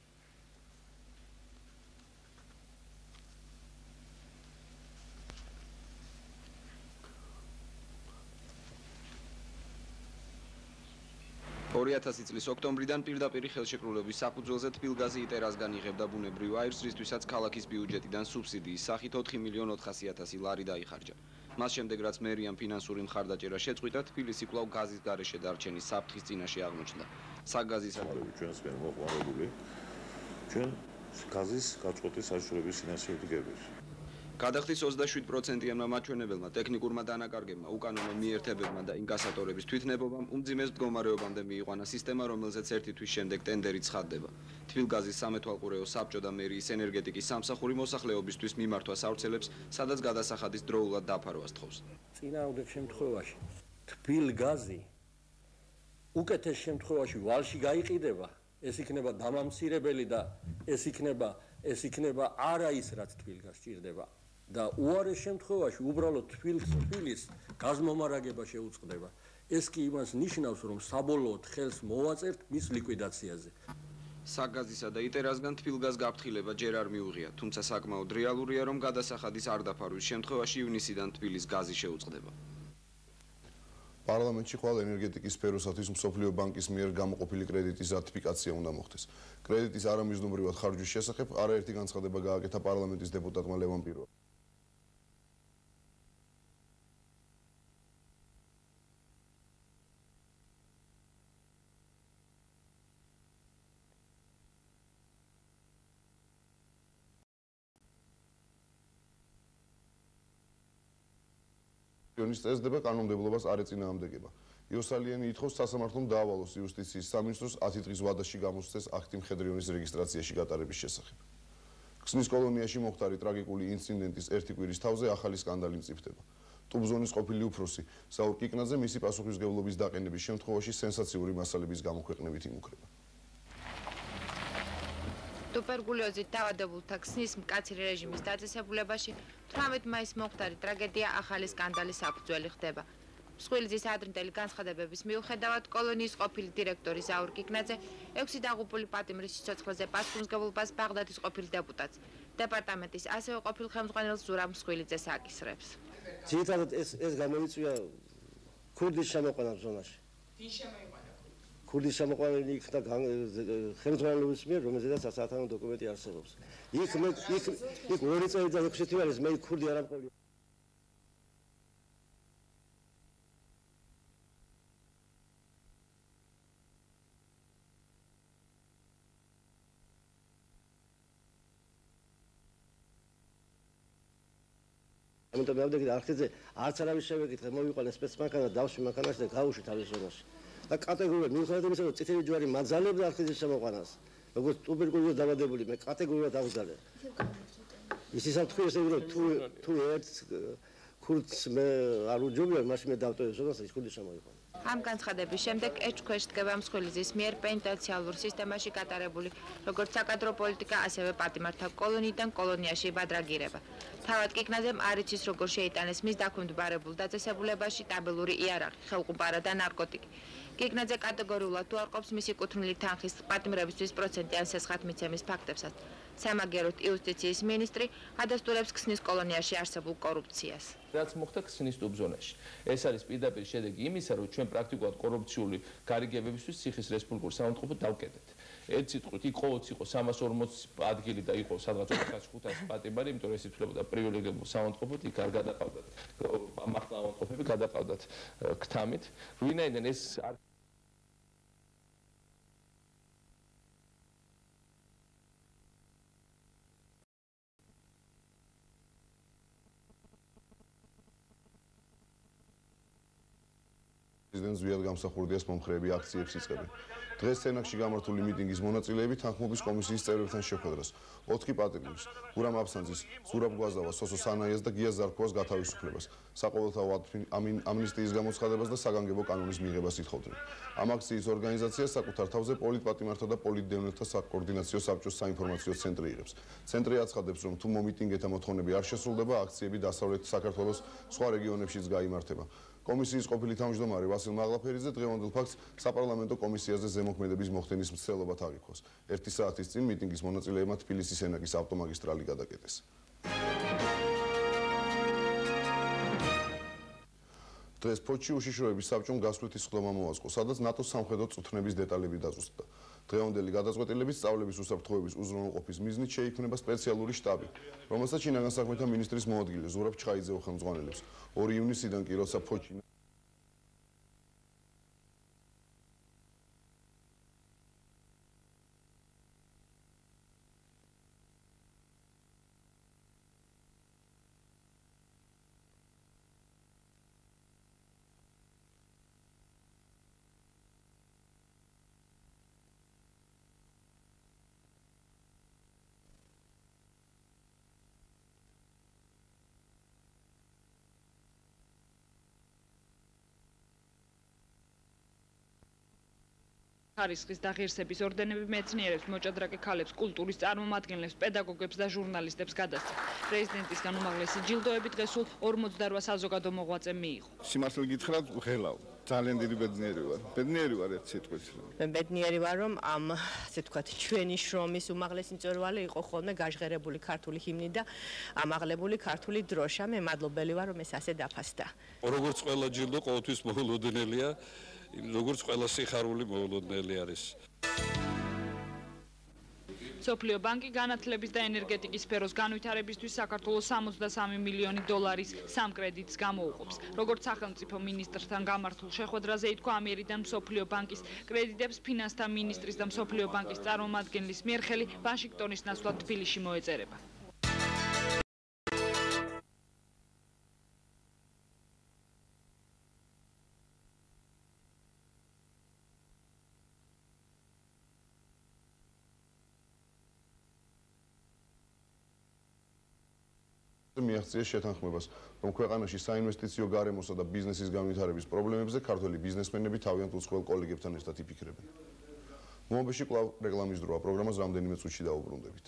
ორი ათასი წლის ოქტომბრიდან პირდაპირ ხელშეკრულების საფუძველზე თბილგაზი იტერასგან იღებდა ბუნებრივ აირს, რისთვისაც ქალაქის ბიუჯეტიდან სუბსიდიის სახით ოთხი მილიონი ოთხასი ათასი ლარი დაიხარჯა. მას შემდეგ, რაც მერიამ ფინანსური მხარდაჭერა შეწყვიტა, თბილისი კვლავ გაზის გარეშე დარჩენის საფრთხის წინაშე აღმოჩნდა. საგაზის
საქმეები ჩვენსკენ მოყვანებული ჩვენ გაზის გაწყვეტის საშუალების წინაშე ვდგებით.
გადახდის ოცდაშვიდ პროცენტიანმა მაჩვენებელმა ტექნიკურმა დანაკარგებმა, უკანონო მიერთებებმა და ინკასატორების თვითნებობამ უმძიმეს მდგომარეობამდე მიიყვანა სისტემა, რომელზეც ერთი თვის შემდეგ ტენდერი ცხადდება. თბილგაზის სამეთვალყურეო საბჭო და მერიის ენერგეტიკის სამსახური მოსახლეობისთვის მიმართვას ავრცელებს, სადაც გადასახადის დროულად დაფარვას თხოვს.
წინააღმდეგ შემთხვევაში თბილგაზი უკეთეს შემთხვევაში ვალში გაიყიდება, ეს იქნება დამამცირებელი და ეს იქნება ეს იქნება არა ის, რაც თბილგაზს სჭირდება. და უარეს შემთხვევაში უბრალოდ თბილის გაზმომარაგება შეუწყდება. ეს კი იმას ნიშნავს, რომ საბოლოოდ ხელს მოვაწერთ მის ლიკვიდაციაზე.
საგაზისა და იტერასგან თბილგაზ გაფრთხილება ჯერ არ მიუღია, თუმცა საკმაოდ რეალურია, რომ გადასახადის არ დაფარვის შემთხვევაში ივნისიდან თბილის გაზი შეუწყდება.
პარლამენტში ხვალ ენერგეტიკის სფეროსათვის მსოფლიო ბანკის მიერ გამოყოფილი კრედიტის რატიფიკაცია უნდა მოხდეს. კრედიტის არამიზნობრივად ხარჯვის შესახებ არაერთი განცხადება გააკეთა პარლამენტის დეპუტატმა ლევან პიროვმა. იონის წესდება კანონმდებლობას არ ეწინააღმდეგება. იოსალიანი ითხოვს სასამართლომ დაავალოს იუსტიციის სამინისტროს ათი დღის ვადაში გამოსცეს აქტი მხედრიონის რეგისტრაციაში გატარების შესახებ. ქსნის კოლონიაში მოხდარი ტრაგიკული ინციდენტის ერთი კვირის თავზე ახალი სკანდალი მწიფდება. ტუბზონის ყოფილი უფროსი საურ კიკნაძე მისი პასუხისმგებლობის დაყენების შემთხვევაში სენსაციური მასალების გამოქვეყნებით იმუქრება.
ტუბერკულოზით დაავადებულთა ქსნის მკაცრი რეჟიმის დაწესებულებაში თვრამეტ მაისს მოხდარი ტრაგედია ახალი სკანდალის საფუძველი ხდება. მსხვილიძის ადრინდელი განცხადებების მიუხედავად, კოლონიის ყოფილი დირექტორი ზაურ კიკნაძე ექვსი დაღუპული პატიმრის სიცოცხლეზე პასუხისმგებლობას ბაღდადის ყოფილ დეპუტატს, დეპარტამენტის ასევე ყოფილ ხელმძღვანელს ზურაბ მსხვილიძეს აკისრებს.
ძირითადად ეს ეს გამოიწვია ქურდის შემოყვანა ზონაში.
ვინ შემოიყვანა?
ქურდის შემოყვანილი იქნა ხელმძღვანელობის მიერ, რომელზედაც საათანო დოკუმენტი არსებობს. იქ მე იქ იქ ორი წელი და ექვსი თვე არის მე ქურდი არ ამყევი. ამიტომ მე ვდექი არხიზე არც არავის შევეკითხე, მოვიყვანე სპეცმანქანა დავში მანქანაში და გავუშვი თავის ზონაში. და კატეგორიულად მიუხედავად იმისა, რომ წითელი ჯვარი მაძალებდა არხიზის შემოყვანას, როგორც ტუბერკულოზით დაავადებული, მე კატეგორიულად ავძალე. ისიც არ თქვი ესე რომ თუ თუ ერთ ქურდს მე არ უჯობია, მაშინ მე დავტოვებ ზონას, ის ქურდი შემოიყვანა.
ამ განცხადების შემდეგ ეჭქვეშ დგება მსხვილიძის მიერ პენიტენციალურ სისტემაში გატარებული როგორც საკადრო პოლიტიკა, ასევე პატიმართა კოლონიიდან კოლონიაში ბადრაგირება. თავად კიკნაძემ არ იცის როგორ შეიტანეს მის დაქვემდებარებულ დაწესებულებაში ტაბელური იარაღი, ხელყუპარა და ნარკოტიკი. კიკნაძე კატეგორიულად უარყოფს მისი კუთვნილი თანხის პატიმრებისთვის პროცენტი ან სესხად მიცემის ფაქტებსაც. სამაგეროთ იუსტიციის მინისტრი ადასტურებს ქსნის კოლონიაში არსებულ კორუფციას.
რაც მოხდა ქსნის ტუბზონაში. ეს არის პირდაპირ შედეგი იმისა, რომ ჩვენ პრაქტიკულად კორუფციული გარიგებებისთვის ციხის რესპუბლიკურ საავადმყოფოდ დავკეტეთ. ერთ სიტყვით, იქ ყოველთვის იყო სამას ორმოცი ადგილი და იყო სადღაც ოთხასი ხუთასი პატიმარი, იმიტომ რომ ეს ითვლებოდა პრივილეგირებულ საავადმყოფოდ, იქ არ გადაყავდათ მართლა ავადმყოფები გადაყავდათ ქთამით. ვინაიდან ეს არ
პრეზიდენტ ზვიად გამსახურდიას მომხრეები აქციებს იწყებენ. დღეს სენაკში გამართული მიტინგის მონაწილეები თანხმობის კომისიის წევრებთან შეხვედრას. ოთხი პატიმრის, გურამ აფსანძის, ზურაბ გვაზავას, სოსო სანაიას და გია ზარქოვას გათავისუფლებას, საყოველთაო ამნისტიის გამოცხადებას და საგანგებო კანონის მიღებას ითხოვდნენ. ამ აქციის ორგანიზაციას საკუთარ თავზე პოლიტპატიმართა და პოლიტდევნილთა საკოორდინაციო საბჭოს საინფორმაციო ცენტრი იღებს. ცენტრი აცხადებს, რომ თუ მომიტინგეთა მოთხოვნები არ შესრულდება, აქციები დასავლეთ საქართველოს სხვა რეგიონებშიც გაიმართება. კომისიის ყოფილი თავმჯდომარე ვასილ მაღლაფერიძე დღევანდელ ფაქტს საპარლამენტო კომისიაზე ზემოქმედების მოხდენის მცდელობად აღიქვას. ერთი საათის წინ მიტინგის მონაწილეებმა თბილისის სენაკის ავტომაგისტრალი გადაკეტეს. დღეს ფოთში უშიშროების საბჭომ გასვლითი სხდომა მოაწყო, სადაც ნატოს სამხედრო წვრთნების დეტალები დაწუხდა. დღევანდელი გადაწყვეტილებით სწავლების უსაფრთხოების უზრუნველყოფის მიზნით შეიქმნება სპეციალური შტაბი, რომელსაც შინაგან საქმეთა მინისტრის მოადგილე ზურაბ ჩხაიძე ხელმძღვანელობს. ორი ივნისიდან კი როცა ფოთში
ხარისხის და ღირსების ორდენები მეცნიერებს, მოჭადრაკე ქალებს, კულტურის წარმომადგენლებს, პედაგოგებს და ჟურნალისტებს გადასცა. პრეზიდენტისგან უმაღლესი ჯილდოები დღეს სულ ორმოცდაორ საზოგადო მოღვაწემ მიიღო.
სიმართლე გითხრათ, ვღელავ. ძალიან დიდი ბედნიერი ვარ. ბედნიერი ვარ ერთ სიტყვით.
მე ბედნიერი ვარ, რომ ამ, ასე ვთქვათ, ჩვენი შრომის უმაღლესი მწვერვალი იყო ხოლმე გაჟღერებული ქართული ჰიმნი და ამაღლებული ქართული დროშა. მე მადლობელი ვარ, რომ ეს ასე დაფასდა.
როგორც ყველა ჯილდო ყოველთვის მოულოდნელია, როგორც ყველა სიხარული მოულოდნელი არის.
სოფლიო ბანკი განათლების და ენერგეტიკის სფეროს განვითარებისთვის საქართველოს სამოცდასამი მილიონი დოლარის სამ კრედიტს გამოუყოფს. როგორც სახელმწიფო მინისტრთან გამართულ შეხვედრაზე ითქვა, ამიერიდან სოფლიო ბანკის კრედიტებს ფინანსთა მინისტრის და სოფლიო ბანკის წარმომადგენლის მიერ ხელი ვაშინგტონის ნაცვლად თბილისში მოეწერება.
მიაღწია შეთანხმებას, რომ ქვეყანაში საინვესტიციო გარემოსა და ბიზნესის განვითარების პრობლემებზე ქართველი ბიზნესმენები თავიანთ უცხოელ კოლეგებთან ერთად იფიქრებენ. მომავალში კვლავ რეკლამის დროა, პროგრამას რამდენიმე წუთში დაუბრუნდებით.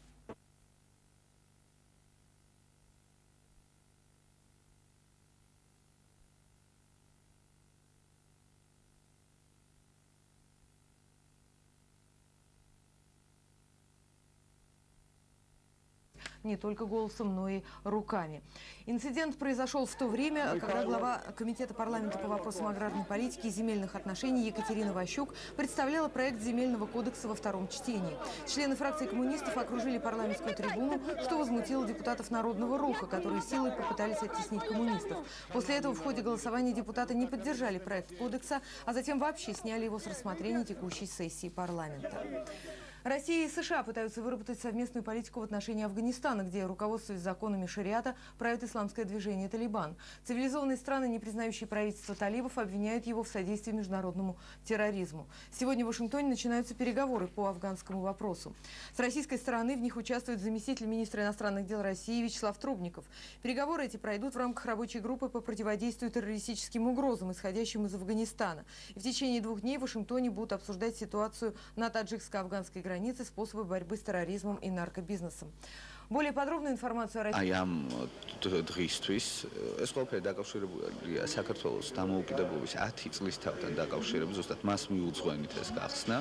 Не только голосом, но и руками. Инцидент произошел в то время, когда глава Комитета парламента по вопросам аграрной политики и земельных отношений Екатерина Ващук представляла проект земельного кодекса во втором чтении. Члены фракции коммунистов окружили парламентскую трибуну, что возмутило депутатов Народного руха, которые силой попытались оттеснить коммунистов. После этого в ходе голосования депутаты не поддержали проект кодекса, а затем вообще сняли его с рассмотрения текущей сессии парламента. Россия и США пытаются выработать совместную политику в отношении Афганистана, где, руководствуясь законами шариата, правит исламское движение «Талибан». Цивилизованные страны, не признающие правительство талибов, обвиняют его в содействии международному терроризму. Сегодня в Вашингтоне начинаются переговоры по афганскому вопросу. С российской стороны в них участвует заместитель министра иностранных дел России Вячеслав Трубников. Переговоры эти пройдут в рамках рабочей группы по противодействию террористическим угрозам, исходящим из Афганистана. И в течение двух дней в Вашингтоне будут обсуждать ситуацию на таджикско-афганской границе, способы борьбы с терроризмом и наркобизнесом. Более подробную информацию о России...
Აი ამ დღისთვის ეს ყველაფერი დაკავშირებულია საქართველოს დამოუკიდებლობის ათი წლის თავთან დაკავშირებით, ზუსტად მას მიუძღვენით ეს გახსნა.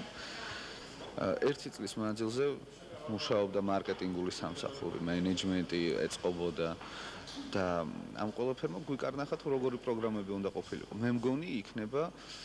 ერთი წლის მანძილზე მუშაობდა მარკეტინგული სამსახური, მენეჯმენტი ეწყობოდა და ამ ყველაფერმა გვიკარნახა თუ როგორი პროგრამები უნდა ყოფილიყო. მე მგონი იქნება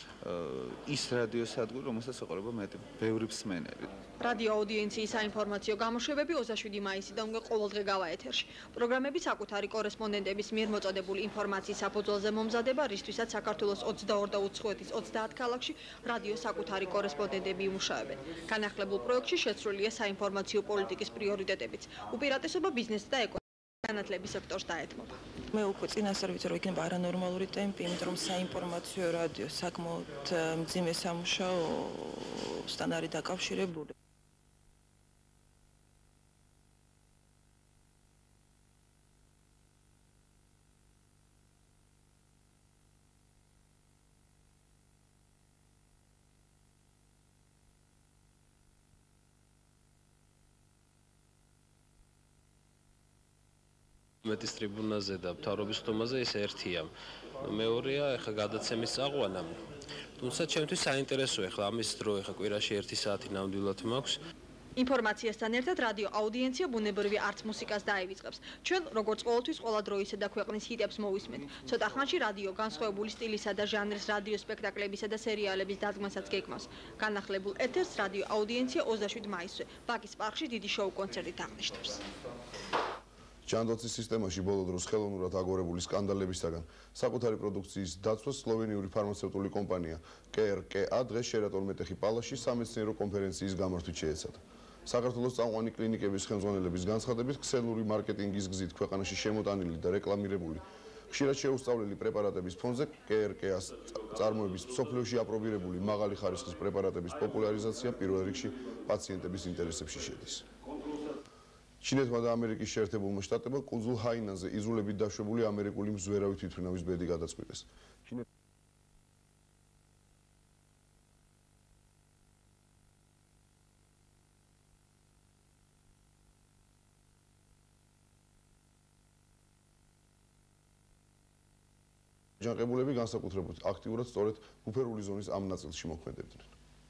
ის რადიო სადგური, რომელსაც ეყოლება მეტი ბევრი მსმენელი.
რადიო აუდიენციის საინფორმაციო გამოშვებები ოცდაშვიდი მაისიდან უკვე ყოველდღე გავა ეთერში. პროგრამები საკუთარი კორესპონდენტების მიერ მოწოდებული ინფორმაციის საფუძველზე მომზადება, რისთვისაც საქართველოს ოცდაორ და უცხოეთის ოცდაათ ქალაქში რადიო საკუთარი კორესპონდენტები იმუშავებენ. განახლებულ პროექტში შეცვლილია საინფორმაციო პოლიტიკის პრიორიტეტებიც. უპირატესობა ბიზნესს და ეკონომიკას განათლების სექტორს დაეთმობა.
მე უკვე წინასწარ ვიცი, რომ იქნება არანორმალური ტემპი, იმიტომ რომ საინფორმაციო რადიო საკმაოდ მძიმე სამუშაოსთან არის დაკავშირებული.
მეტის ტრიბუნაზე და მთავრობის ხდომაზე ეს ერთია. მეორეა ეხა გადაცემის წაყვანა. თუმცა ჩემთვის საინტერესოა ეხლა ამის დრო ეხა კვირაში ერთი საათი ნამდვილად მაქვს.
ინფორმაციასთან ერთად რადიო აუდიენცია ბუნებრივი არც მუსიკას დაივიწყებს. ჩვენ როგორც ყოველთვის ყველა დროისა და ქვეყნის ჰიტებს მოვისმენთ. ცოტა ხანში რადიო განსხვავებული სტილისა და ჟანრის რადიო სპექტაკლებისა და სერიალების დადგმასაც გეგმავს. განახლებულ ეთერს რადიო აუდიენცია ოცდაშვიდ მაისზე ბაკის პარკში დიდი შოუ კონცერტით აღნიშნავს.
ჯანდაცვის სისტემაში ბოლო დროს ხელოვნურად აგორებული სკანდალებისაგან საკუთარი პროდუქციის დაცვას სლოვენიური ფარმაცევტული კომპანია კე ერ კე ა დღეს შერატონ მეტეხი პალასში სამეცნიერო კონფერენციის გამართვით შეეცადა. საქართველოს წამყვანი კლინიკების ხელმძღვანელების განცხადებით, ქსელური მარკეტინგის გზით ქვეყანაში შემოტანილი და რეკლამირებული ხშირად შეუსწავლელი პრეპარატების ფონზე კე ერ კე ას წარმოების მსოფლიოში აპრობირებული მაღალი ხარისხის პრეპარატების პოპულარიზაცია პირველ რიგში პაციენტების ინტერესებში შედის. ჩინეთმა და ამერიკის შეერთებულმა შტატებმა კუნძულ ჰაინანზე იზოლებით დაშვებული ამერიკული მზვერავი თვითმფრინავის ბედი გადაწყვიტეს. ჯანყებულები განსაკუთრებით აქტიურად სწორედ ბუფერული ზონის ამ ნაწილში მოქმედებდნენ.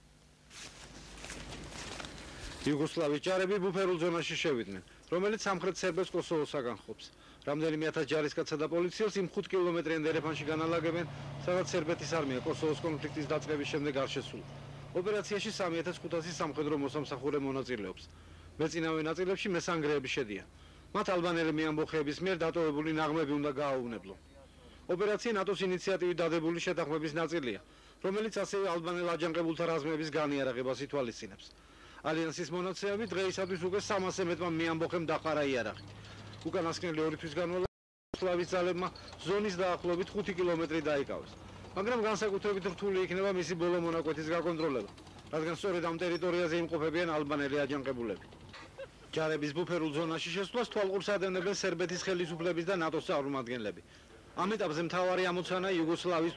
იუგოსლავის ჯარები ბუფერულ ზონაში შევიდნენ, რომელიც სამხრეთ სერბეთს კოსოვოს აგანხობს. რამდენიმე ათას ჯარისკაცსა და პოლიციელს იმ ხუთ კილომეტრიან დერეფანში განალაგებენ, სადაც სერბეთის არმია კოსოვოს კონფლიქტის დაწყების შემდეგ არ შესულა. ოპერაციაში სამი ათას ხუთასი სამხედრო მოსამსახურე მონაწილეობს. მეწინავე ნაწილებში მესანგრეები შედიან. მათ ალბანელები ამბოხეების მიერ დატოვებული ნაღმები უნდა გააუვნებლონ. ოპერაცია ნატოს ინიციატივით დადებული შეთანხმების ნაწილია, რომელიც ასევე ალბანელ აჯანყებულთა რაზმების განიარაღებას ითვალისწინებს. ალიანსის მონაცემებით დღეისათვის უკვე სამასზე მეტმა მეამბოხემ დაყარა იარაღი. უკანასკნელი ორი თვის განმავლობაში სლავის ძალებმა ზონის დაახლოებით ხუთი კილომეტრი დაიკავეს. მაგრამ განსაკუთრებით რთული იქნება მისი ბოლო მონაკვეთის გაკონტროლება, რადგან სწორედ ამ ტერიტორიაზე იმყოფებიან ალბანელი აჯანყებულები. ჯარების ბუფერულ ზონაში შესვლას თვალყურს ადევნებენ სერბეთის ხელისუფლების და ნატოს წარმომადგენლები. ამ ეტაპზე მთავარი ამოცანა იუგოსლავის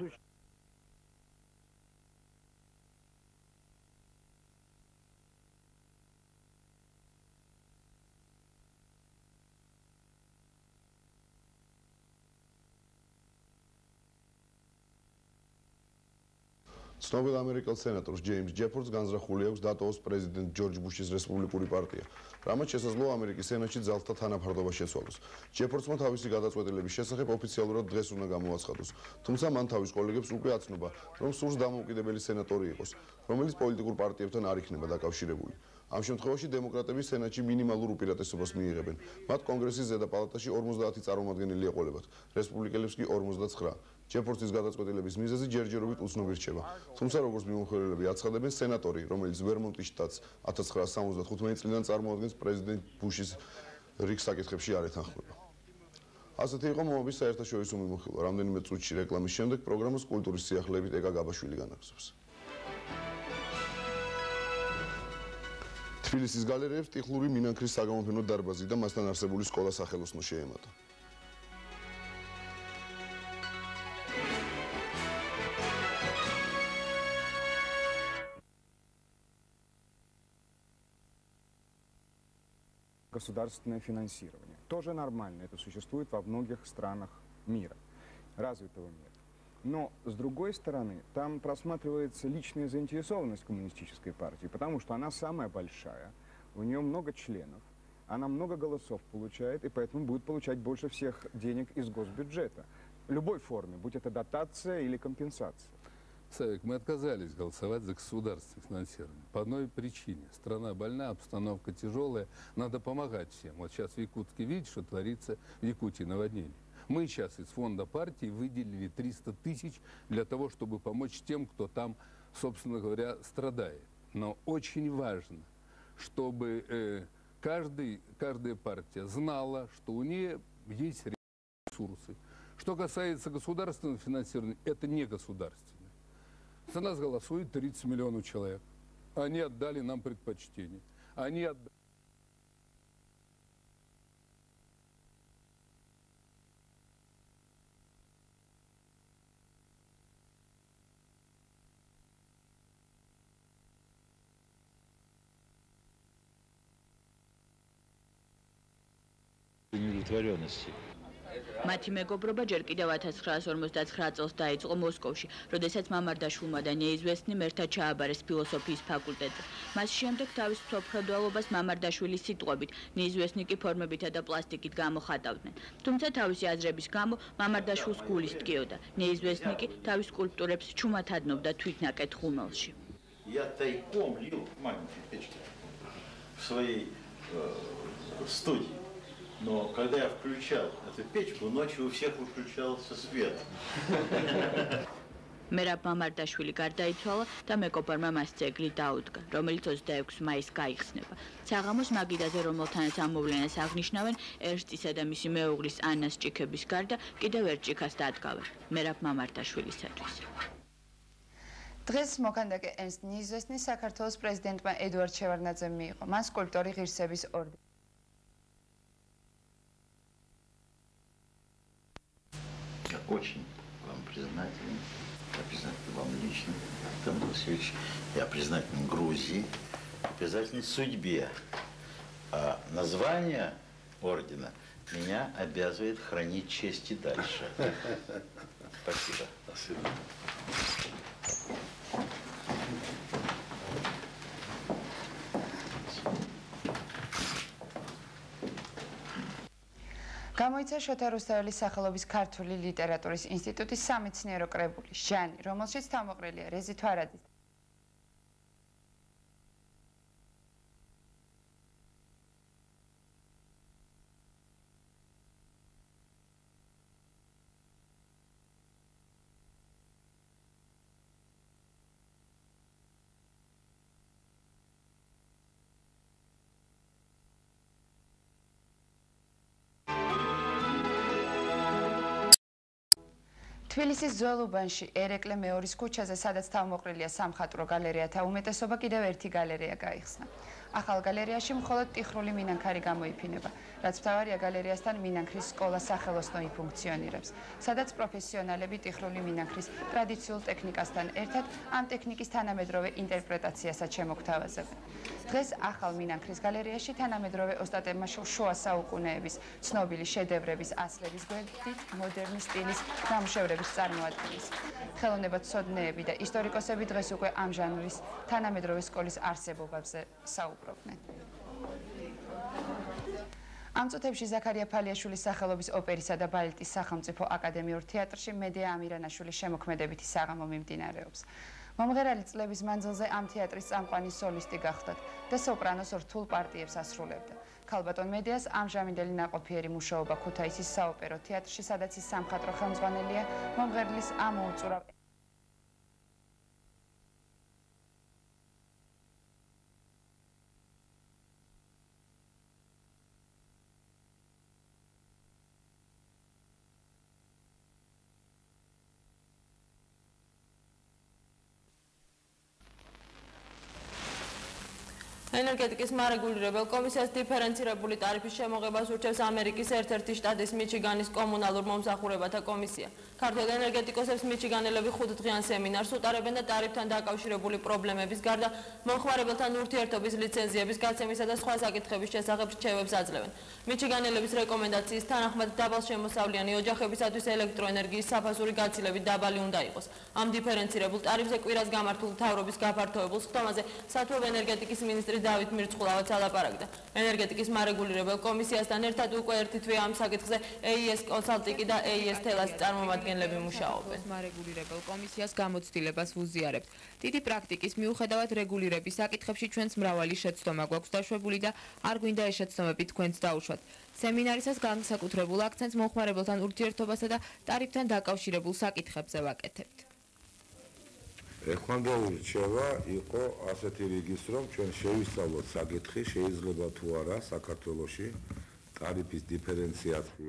ცნობილ ამერიკელ სენატორს ჯეიმს ჯეფორდს განზრახული აქვს დატოვოს პრეზიდენტ ჯორჯ ბუშის რესპუბლიკური პარტია, რამაც შესაძლოა ამერიკის სენატში ძალთა თანაფარდობა შეცვალოს. ჯეფორდსმა თავისი გადაწყვეტილების შესახებ ოფიციალურად დღეს უნდა გამოაცხადოს, თუმცა მან თავის კოლეგებს უკვე აცნობა, რომ სურს დამოუკიდებელი სენატორი იყოს, რომელიც პოლიტიკურ პარტიებთან არ იქნება დაკავშირებული. ამ შემთხვევაში დემოკრატები სენატში მინიმალურ უპირატესობას მიიღებენ. მათ კონგრესის ზედა პალატაში ორმოცდაათი წარმომადგენელი ეყოლებათ, რესპუბლიკელებს კი ორმოცდაცხრა. ჯეფორდსის გადაწყვეტილების მიზეზი ჯერჯერობით უცნობი რჩება. თუმცა როგორც მიმოხილველები აცხადებენ, სენატორი, რომელიც ვერმონტის შტატს ათას ცხრაასა სამოცდახუთმეტი წლიდან წარმოადგენს პრეზიდენტ ბუშის რიგ საკითხებში არ ეთანხმება. ასეთი იყო მომობის საერთაშორისო მიმოხილვა. რამდენიმე წუთში რეკლამის შემდეგ პროგრამას კულტურის სიახლეებით ეკა გაბაშვილი განაგზობს. თბილისის გალერეებს ტიხლური მინანქრის საგამოფენო დარბაზი და მასთან არსებული სკოლა სახელოსნო შეემატა.
Государственное финансирование. Тоже нормально, это существует во многих странах мира, развитого мира. Но, с другой стороны, там просматривается личная заинтересованность коммунистической партии, потому что она самая большая, у нее много членов, она много голосов получает, и поэтому будет получать больше всех денег из госбюджета. В любой форме, будь это дотация или компенсация.
Савик, мы отказались голосовать за государственное финансирование. По одной причине. Страна больна, обстановка тяжелая, надо помогать всем. Вот сейчас в Якутске, видите, что творится в Якутии, наводнение. Мы сейчас из фонда партии выделили триста тысяч для того, чтобы помочь тем, кто там, собственно говоря, страдает. Но очень важно, чтобы э, каждый, каждая партия знала, что у нее есть ресурсы. Что касается государственного финансирования, это не государственное. За нас голосует тридцать миллионов человек. Они отдали нам предпочтение. Они отдали...
Удовлетворенности.
მათი მეგობრობა ჯერ კიდევ ათას ცხრაას ორმოცდაცხრა წელს დაიწყო მოსკოვში, როდესაც მამარდაშვილმა და ნეიზვესნიმ ერთად ჩააბარეს ფილოსოფიის ფაკულტეტზე. მას შემდეგ თავის მსოფლმხედველობას მამარდაშვილის სიტყვებით, ნეიზვესნი კი ფორმებითა და პლასტიკით გამოხატავდნენ. თუმცა თავისი აზრების გამო მამარდაშვილს გულის ткиოდა. ნეიზვესნი კი თავის სკულპტურებს ჩუმად ადნობდა თვითნაკეთ ხუმელში.
Я тайком лил маленькие печки в своей э, студии. Но когда я включал эту печку, ночью у всех выключался свет.
მერაბ მამარდაშვილი გარდაიცვალა და მეკობარმა მას ძეგლი დაუდგა, რომელიც ოცდაექვსი მაისს გაიხსნება. საღამოს მაგიდაზე, რომელთანაც ამოვლენას აღნიშნავენ, ერშტისა და მისი მეუღლის ანას ჭიქების გარდა კიდევ ერთ ჭიქას დადგავენ, მერაბ მამარდაშვილისათვის.
დღეს მოქანდაკე ერნსტ ნეიზვესნი საქართველოს პრეზიდენტმა ედუარდ შევარდნაძემ მიიღო. მან სკულპტორი ღირსების ორდენი.
Я очень вам признателен, обязательно вам лично, Антон Васильевич. Я признателен Грузии, обязательно судьбе. А название ордена меня обязывает хранить честь и дальше. Спасибо. Спасибо.
გამოიცა შოთა რუსთაველის სახელობის ქართული ლიტერატურის ინსტიტუტის სამეცნიერო კრებული ჟანი, რომელშიც თავმოყრილია რეზი თვარაძის თბილისის ზოლუბანში ერეკლე მეორის ქუჩაზე, სადაც თავმოყრილია სამხატვრო გალერეათა უმეტესობა, კიდევ ერთი გალერეა გაიხსნა. ახალ გალერეაში მხოლოდ ტიხრული მინანქარი გამოიფინება, რაც მთავარია გალერეასთან მინანქრის სკოლა სახელოსნო იფუნქციონირებს, სადაც პროფესიონალები ტიხრული მინანქრის ტრადიციულ ტექნიკასთან ერთად ამ ტექნიკის თანამედროვე ინტერპრეტაციასაც შემოგთავაზებენ. დღეს ახალ მინანქრის გალერეაში თანამედროვე ოსტატებმა შუა საუკუნეების ცნობილი შედევრების ასლების გვერდით მოდერნის სტილის ნამუშევრების წარმოადგენს. ხელოვნებაცოდნეები და ისტორიკოსები დღეს უკვე ამ ჟანრის თანამედროვე სკოლის არსებობაზე საუბრობდნენ. ამ წუთებში ზაქარია ფალიაშვილის სახელობის ოპერისა და ბალეტის სახელმწიფო აკადემიურ თეატრში მედია ამირანაშვილის შემოქმედებითი საღამო მიმდინარეობს. მომღერალი წლების მანძილზე ამ თეატრის წამყვანი სოლისტი გახდათ და სოპრანოს რთულ პარტიებს ასრულებდა. ქალბატონ მედიას ამჟამინდელი ნაყოფიერი მუშაობა ქუთაისის საოპერო თეატრში, სადაც ის სამხატვრო ხელმძღვანელია, მომღერლის ამოუწურავ
ენერგეტიკის მარეგულირებელ კომისიას დიფერენცირებული ტარიფის შემოღებას ურჩევს ამერიკის ერთ-ერთი შტატის მიჩიგანის კომუნალურ მომსახურებათა კომისია. ქართველ ენერგეტიკოსებს მიჩიგანელები ხუთდღიან სემინარს უტარებენ და ტარიფთან დაკავშირებული პრობლემების გარდა მომხმარებელთან ურთიერთობის ლიცენზიების გაცემისა და სხვა საკითხების შესახებ რჩევებს აძლევენ. მიჩიგანელების რეკომენდაციის თანახმად დაბალშემოსავლიანი ოჯახებისათვის ელექტროენერგიის საფასური გაცილებით დაბალი უნდა იყოს. ამ დიფერენცირებულ ტარიფზე კვირას გამართულ მთავრობის გაფართოებულ ხდომაზე სათვალე ენერგეტიკის მინისტრი დავით მირცხულავაც ალაპარაკდა. ენერგეტიკის მარეგულირებელ კომისიასთან ერთად უკვე ერთი თვე ამ საკითხზე ეი ეს კონსალტინგი და ეი ეს თელასი წარმომადგენლები მუშაობენ.
მარეგულირებელ კომისიას გამოცდილებას ვუზიარებთ. დიდი პრაქტიკის მიუხედავად რეგულირების საკითხებში ჩვენს მრავალი შეცდომა გვაქვს დაშვებული და არ გვინდა ეს შეცდომები თქვენს დაუშვათ. სემინარისას განსაკუთრებულ აქცენტს მომხმარებელთან ურთიერთობასა და ტარიფთან დაკავშირებულ საკითხებზე ვაკეთებთ.
ეხმანდელი რჩევა იყო ასეთი რიგის, რომ ჩვენ შევისწავლოთ საკითხი, შეიძლება თუ არა საქართველოში ტარიფის დიფერენციაცია.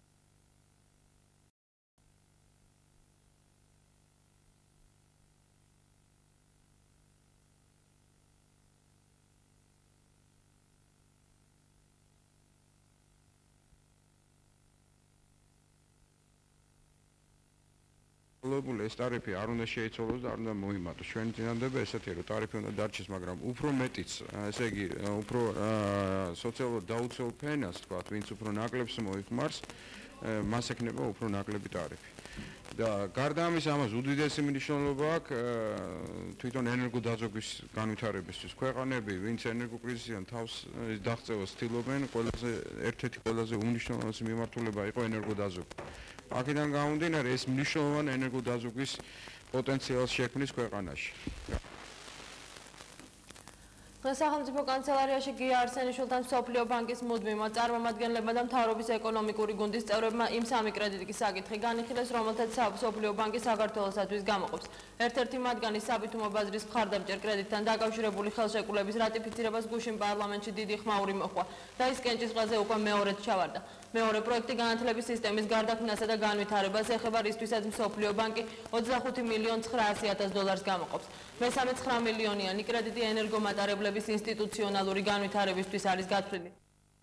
ლობული ეს ტარიფი არ უნდა შეიცვალოს და არ უნდა მოიმატოს. ჩვენი წინადადება ესეთია, რომ ტარიფი უნდა დარჩეს, მაგრამ უფრო მეტიც, ესე იგი, უფრო სოციალურად დაუცველ ფენას, თქვათ, ვინც უფრო ნაკლებს მოიხმარს, მას ექნება უფრო ნაკლები ტარიფი. და გარდა ამისა, ამას უდიდესი მნიშვნელობა აქვს თვითონ ენერგოდაზოგვის განვითარებისთვის. ქვეყანები, ვინც ენერგოკრიზისიდან თავს დაღწევას ცდილობენ, ყველაზე ერთ-ერთი ყველაზე უმნიშვნელოვანესი მიმართულება იყო ენერგოდაზოგი. აქედან გამომდინარე, ეს მნიშვნელოვანი ენერგოდაზოგვის პოტენციალს შექმნის ქვეყანაში.
სახელმწიფო კანცელარიაში გია არსენიშვილთან მსოფლიო ბანკის მუდმივმა წარმომადგენლებმა და მთავრობის ეკონომიკური გუნდის წევრებმა იმ სამი კრედიტის საკითხი განიხილეს, რომელთაც მსოფლიო ბანკი საქართველოსათვის გამოყოფს. ერთ-ერთი მათგანი საბითუმო ბაზრის მხარდამჭერ კრედიტთან დაკავშირებული ხელშეკრულების რატიფიცირებას გუშინ პარლამენტში დიდი ხმაური მოჰყვა და ის კენჭის ყელზე უკვე მეორედ ჩავარდა. მეორე პროექტი განათლების სისტემის გარდაქმნასა და განვითარებას ეხება, რისთვისაც მსოფლიო ბანკი ოცდახუთი მილიონ ცხრაასი ათას დოლარს გამოყოფს. მესამე ცხრა მილიონიანი კრედიტი ენერგომატარებლების ინსტიტუციონალური განვითარებისთვის არის გათვლილი.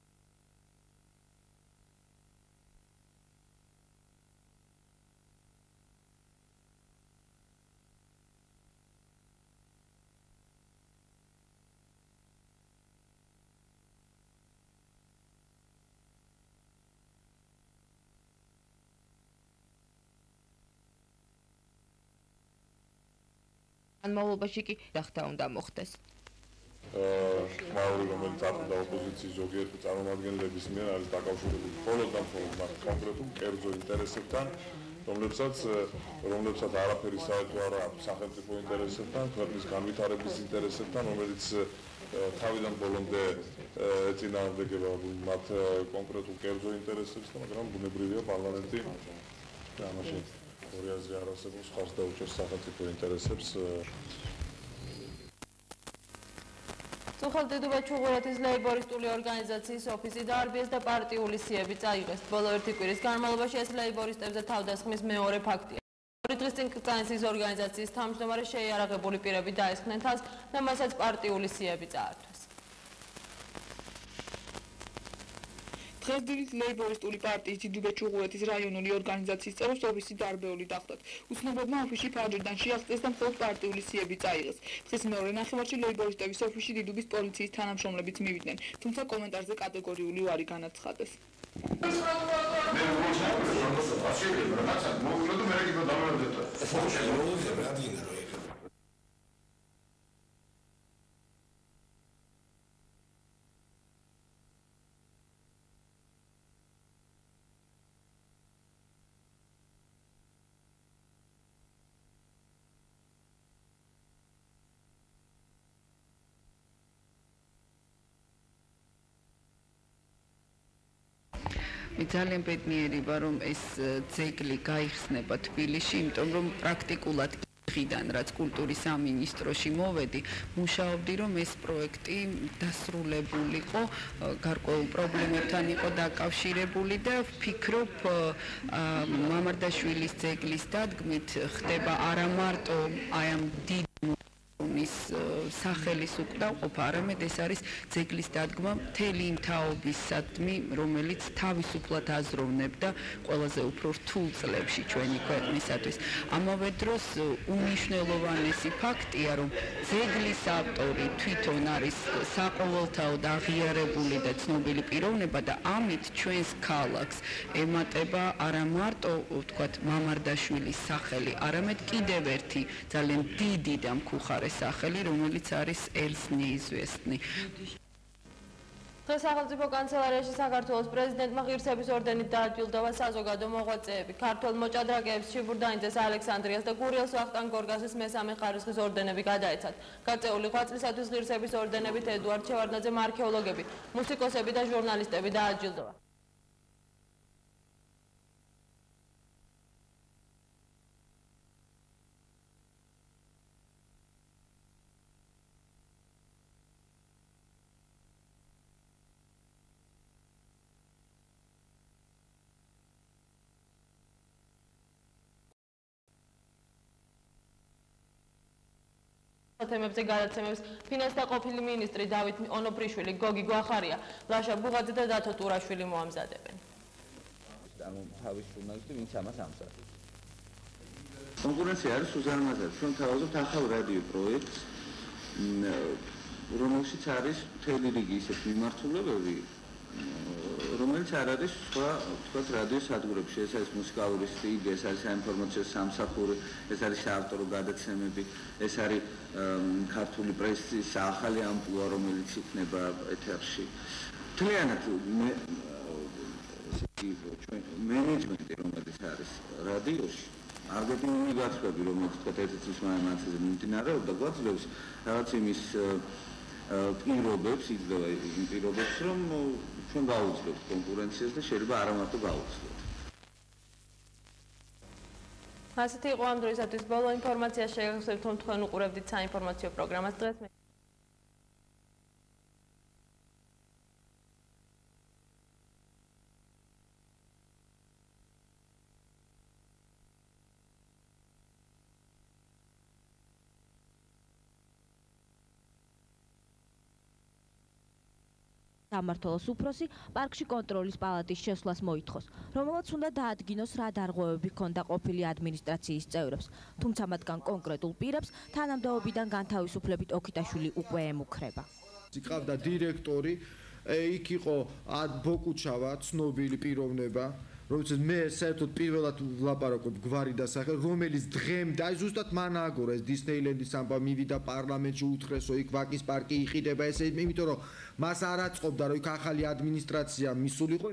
მოლობაში კი დახთა უნდა მოხდეს.
ხმაური, რომელიც ახლდა ოპოზიციის ზოგიერთი წარმომადგენლების მიერ არის დაკავშირებული მხოლოდ და მხოლოდ მათ კონკრეტულ კერძო ინტერესებთან, რომლებსაც რომლებსაც არაფერი საერთო არ აქვს სახელმწიფო ინტერესებთან, ქვეყნის განვითარების ინტერესებთან, რომელიც თავიდან ბოლომდე ეწინააღმდეგება მათ კონკრეტულ კერძო ინტერესებს, მაგრამ ბუნებრივია პარლამენტი ამაში ორი აზრი არ არსებობს, ხარს დაუჭერს სახელმწიფო ინტერესებს.
სუხელდიდობა ჩუღურეთის ლეიბორისტული ორგანიზაციის ოფისი დაარბიეს და პარტიული სიები წაიღეს. ბოლო ერთი კვირის განმავლობაში ეს ლეიბორისტებზე თავდასხმის მეორე ფაქტია. ორი დღის წინ კანცის ორგანიზაციის თავმჯდომარე შეიარაღებული პირები დაესხნენ თავს და მასაც პარტიული სიები წაართვეს.
დღეს დილით ლეიბორისტული პარტიის დიდუბე ჩუღურეთის რაიონული ორგანიზაციის წევრს ოფისი დარბეული დახვდათ. უცნობებმა ოფისში ფაჯრიდან შეაღწიეს და მხოლოდ პარტიული სიები წაიღეს. დღის მეორე ნახევარში ლეიბორისტების ოფისში დიდუბის პოლიციის თანამშრომლებიც მივიდნენ, თუმცა კომენტარზე კატეგორიული უარი განაცხადეს.
ძალიან ბედნიერი ვარ, რომ ეს ძეგლი გაიხსნება თბილისში, იმიტომ რომ პრაქტიკულად დღიდან, რაც კულტურის სამინისტროში მოვედი, მუშაობდი, რომ ეს პროექტი დასრულებულიყო, გარკვეულ პრობლემებთან იყო დაკავშირებული და ვფიქრობ, მამარდაშვილის ძეგლის დადგმით ხდება არა მარტო აი ამ დიდ ის სახელის უკდავყოფა, არამედ ეს არის ძეგლის დადგმა მთელი იმ თაობისადმი, რომელიც თავისუფლად აზროვნებდა ყველაზე უფრო რთულ წლებში ჩვენი ქვეყნისათვის. ამავე დროს უმნიშვნელოვანესი ფაქტია, რომ ძეგლის ავტორი თვითონ არის საყოველთაო და აღიარებული და ცნობილი პიროვნება და ამით ჩვენს ქალაქს ემატება არა მარტო ვთქვათ მამარდაშვილის სახელი, არამედ კიდევ ერთი ძალიან დიდი და მქუხარე სახელი, რომელიც არის ელს неизвестный.
დღეს სახელმწიფო კანცელარიაში საქართველოს პრეზიდენტმა ღირსების ორდენით დააჯილდოვა საზოგადო მოღვაწეები. ქართველ მოჭადრაკეებს ჩიბურდანიძეს, ალექსანდრიას და გურიელს ვახტანგ გორგასის მესამე ხარისხის ორდენები გადაეცათ. გაწეული ღვაწლისათვის ღირსების ორდენებით ედუარდ შევარდნაძემ არქეოლოგები, მუსიკოსები და ჟურნალისტები დააჯილდოვა. თემებზე გადაცემებს ფინანსთა ყოფილი მინისტრი დავით ონოფრიშვილი, გოგი გვახარია, ლაშა ბუღაძე და დათო ტურაშვილი მოამზადებენ.
ანუ თავის ჟურნალისტი ვინც ამას ამზადებს. კონკურენცია არის უზარმაზარი. ჩვენ თავაზობთ ახალ რადიო პროექტს, რომელშიც არის მთელი რიგი ისეთ მიმართულებები, რომელიც რომელიც არ არის სხვა თქვათ რადიო სადგურებში. ეს არის მუსიკალური სტიდი, ეს არის საინფორმაციო სამსახური, ეს არის საავტორო გადაცემები, ეს არის ქართული პრესის ახალი ამპლუა, რომელიც იქნება ეთერში. მთლიანად ჩვენ მენეჯმენტი, რომელიც არის რადიოში, არ გვექნება გაცვლები, რომელიც თქვათ ერთი წლის მანძილზე მიმდინარეობდა, გვაძლევს რაღაც იმის პირობებს, იძლევა იმ პირობებს, რომ ჩვენ გავუძლევთ კონკურენციას და შეიძლება არა მარტო გავუძლევთ.
ასეთი იყო ამ დროისათვის ბოლო ინფორმაცია. შეგახსენებთ, რომ თქვენ უყურებდით საინფორმაციო პროგრამას დღეს.
სამმართველოს უფროსი პარკში კონტროლის პალატის შესვლას მოითხოვს, რომელაც უნდა დაადგინოს რა დარღვევები ჰქონდა ყოფილი ადმინისტრაციის წევრებს, თუმცა მათგან კონკრეტულ პირებს თანამდებობიდან განთავისუფლებით ოქიტაშვილი უკვე ემუქრება.
იყავდა დირექტორი, იქ იყო ბოკუჩავა, ცნობილი პიროვნება, რომელსაც მე საერთოდ პირველად ვლაპარაკობ გვარი დასახელ, რომელიც დღემდე, აი ზუსტად მან ააგორა ეს დისნეილენდის ამბავი, მივიდა პარლამენტში უთხრესო, იქ ვაკის პარკი იყიდება, ესე იმიტომ რომ მას არ აწყობდა, რომ იქ ახალი ადმინისტრაცია მისულიყო.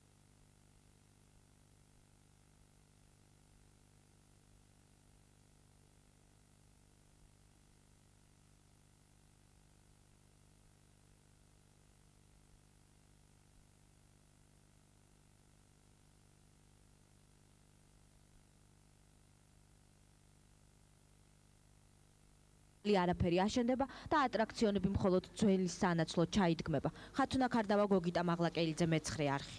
არაფერი აშენდება და ატრაქციონები მხოლოდ ძველი სანაცვლოდ ჩაიდგმება. ხათუნა ქარდავა, გოგიტა მაღლაკელიძე, მეცხრე არხი.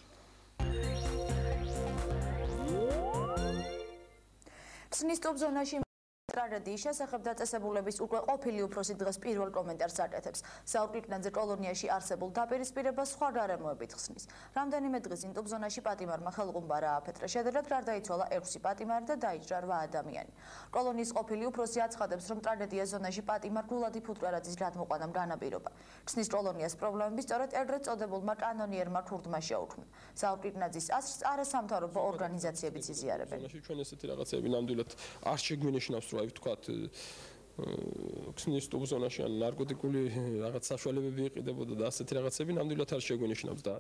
ფსნის ტოპ-ზონაში ტრაგედიის შესახებ დაწესებულების უკვე ყოფილი უფროსი დღეს პირველ კომენტარს აკეთებს. საუკეთესო კოლონიაში არსებულ დაპირისპირებას სხვა გარემოებით ხსნის. რამდენიმე დღის წინ ტოპ-ზონაში პატიმარმა ხელყუმბა ააფეთრა. შედარებით გარდაიცვალა ექვსი პატიმარი და დაიჭრა რვა ადამიანი. კოლონიის ყოფილი უფროსი აცხადებს, რომ ტრაგედიას ზონაში პატიმარ გულადი ფუტკარაძის გადმოყვანამ განაპირობა. ხსნის კოლონიას პრობლემები სწორედ ეგრეთ წოდებულმა კანონიერმა ქურდმა შეუქმნა. საუკეთესოების ასრს არასამთავრობო ორგანიზაციებიც იზიარებენ.
ჩვენ ესეთი რაღაცები ნამდვილად არ შეგვინიშნავს, რომ აი ვთქვათ ქსნის ტოპ-ზონაში ან ნარკოტიკული რაღაც საშუალებები იყიდებოდა და ასეთი რაღაცები ნამდვილად არ შეგვინიშნავს და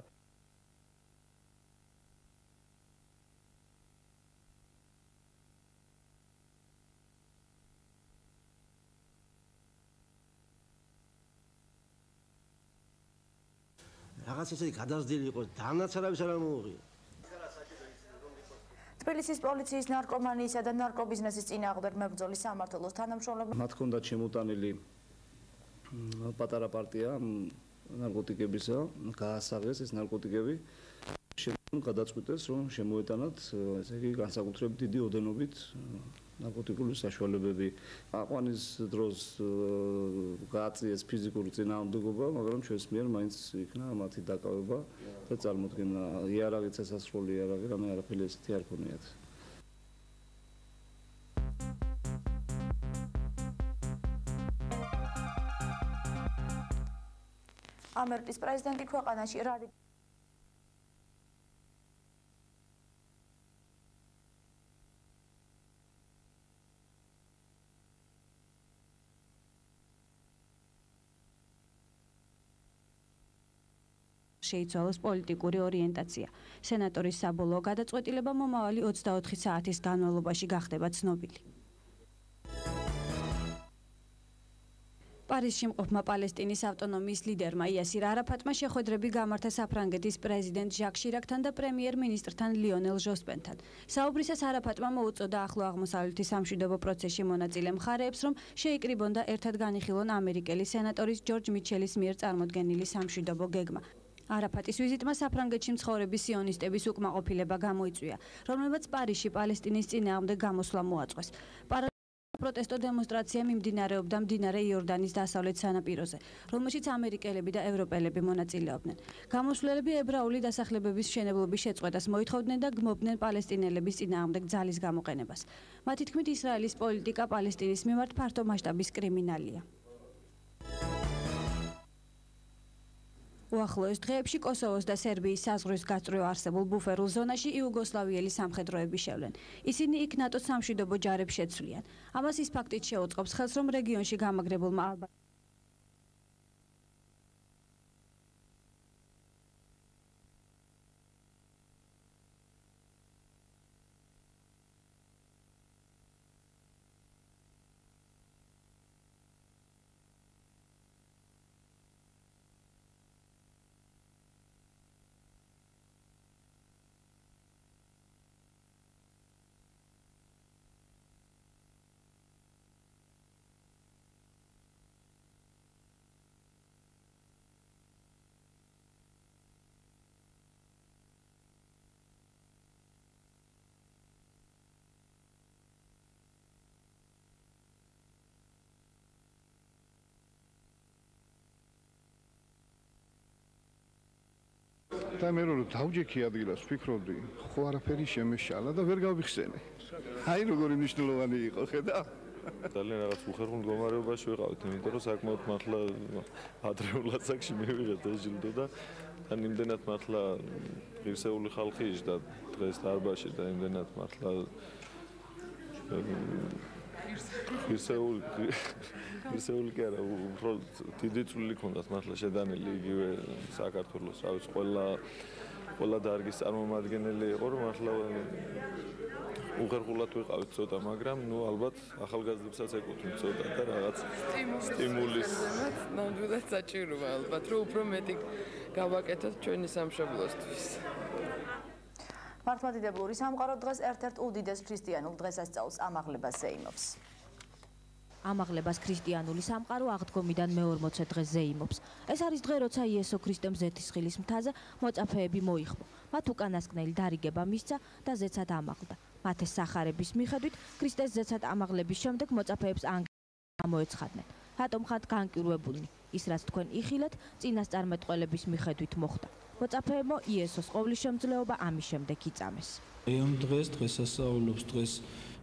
რაღაც ესე გადაზრდილი იყო, დანაცარავის არ მოუღია.
თბილისის პოლიციის ნარკომანიისა და ნარკობიზნესის წინააღმდეგ მებრძოლის სამმართველოს თანამშრომლობა.
მათ ჰქონდათ შემოტანილი პატარა პარტია ნარკოტიკებისა, გაასაღეს ეს ნარკოტიკები. შემდგომ გადაწყვიტეს, რომ შემოეტანათ, ესე იგი, განსაკუთრებით დიდი ოდენობით ნარკოტიკული საშუალებები. აყვანის დროს გააწიეს ფიზიკური წინააღმდეგობა, მაგრამ ჩვენს მიერ მაინც იქნა მათი დაკავება და წარმოქმნა იარაღით სასასრული იარაღი, რამე არაფერი ესეთი არ ქონიათ.
ამერიკის პრეზიდენტი ქვეყანაში რა
შეიცვალოს პოლიტიკური ორიენტაცია. სენატორის საბოლოო გადაწყვეტილება მომავალი ოცდაოთხი საათის განმავლობაში გახდება ცნობილი. პარიზში მყოფმა პალესტინის ავტონომიის ლიდერმა იასირ არაფატმა შეხვედრები გამართა საფრანგეთის პრეზიდენტ ჟაკ შირაკთან და პრემიერ-მინისტრთან ლიონელ ჟოსპენთან. საუბრისას არაფატმა მოუწოდა ახლო აღმოსავლეთის სამშვიდობო პროცესში მონაწილე მხარეებს, რომ შეიკრიბონ და ერთად განიხილონ ამერიკელი სენატორის ჯორჯ მიჩელის მიერ წარმოდგენილი სამშვიდობო გეგმა. არაფატის ვიზიტმა საფრანგეთში მცხოვრები სიონისტების უკმაყოფილება გამოიწვია, რომელმაც პარიზში პალესტინის წინააღმდეგ გამოსვლა მოაწყვეს. პროტესტო დემონსტრაცია მიმდინარეობდა მდინარე იორდანის დასავლეთ სანაპიროზე, რომელშიც ამერიკელები და ევროპელები მონაწილეობდნენ. გამოსვლელები ებრაული დასახლებების მშენებლობის შეწყვეტას მოითხოვდნენ და გმობდნენ პალესტინელების წინააღმდეგ ძალის გამოყენებას. მათი თქმით, ისრაელის პოლიტიკა პალესტინის მიმართ ფართო მასშტაბის კრიმინალია. უახლოეს დღეებში კოსოვოს და სერბიის საზღვრის გასწვრივ არსებულ ბუფერულ ზონაში იუგოსლავიელი სამხედროები შევლენ. ისინი იქ ნატოს სამშვიდობო ჯარებს შეცვლიან. ამას ის ფაქტით შეუწყობს ხელს, რომ რეგიონში გამაგრებულმა ალბათ
და მე რომ დავჯექი ადგილას ვფიქრობდი, ხო არაფერი შემეშალა და ვერ გავიხსენე. აი როგორი მნიშვნელოვანი იყო, ხედა?
ძალიან რაღაც უხერხულ მდგომარეობაში ვიყავით, იმიტომ რომ საკმაოდ მართლა ადრეულად საკში მივიღეთ ეჟილდო და თან იმდენად მართლა ღირსეული ხალხი იჯდა დღეს დარბაზში და იმდენად მართლა ღირსეული ღირსეული კი არა, უფრო დიდი წვლილი ქონდათ მართლა შედანილი იგივე საქართველოს, რა ვიცი, ყველა ყველა დარგის წარმომადგენელი იყო, რომ მართლა უხერხულად ვიყავით ცოტა, მაგრამ ნუ ალბათ ახალგაზრდებსაც ეკუთვნით ცოტა და რაღაც სტიმულის
ნამდვილად საჭიროა ალბათ, რომ უფრო მეტი გავაკეთოთ ჩვენი სამშობლოსთვის.
მართლმადიდებლური სამყარო დღეს ერთ-ერთ უდიდეს ქრისტიანულ დღესასწაულს ამაღლებას ზეიმობს.
ამაღლებას ქრისტიანული სამყარო აღდგომიდან მეორმოცე დღეს ზეიმობს. ეს არის დღე, როცა იესო ქრისტემ ზეთისხილის მთაზე მოწაფეები მოიხმო. მათ უკანასკნელი დარიგება მისცა და ზეცად ამაღლდა. მათეს სახარების მიხედვით ქრისტეს ზეცად ამაღლების შემდეგ მოწაფეებს ამოეცხადნენ. რატომ ხართ განკირვებულნი? ის რაც თქვენ იხილეთ, წინასწარმეტყველების მიხედვით მოხდა. მოწაფეებო იესოს ყოვლისშემძლეობა ამის შემდეგ იწამეს.
ამ დღეს დღესასწაულობს დღეს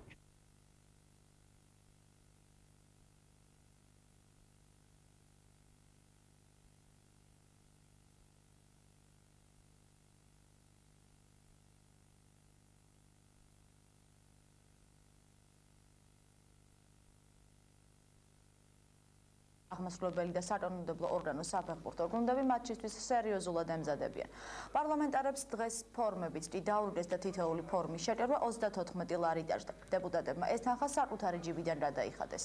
აღმასრულებელი და საკანონმდებლო ორგანოს საფეხბურთო გუნდები მატჩისთვის სერიოზულად ემზადებიან. პარლამენტარებს დღეს ფორმებით კი დაურიგეს და თითოეული ფორმის შეჭერვა ოცდათოთხმეტი ლარი დაჯდა. დეპუტატებმა ეს თანხა საკუთარი ჯიბიდან რა დაიხადეს.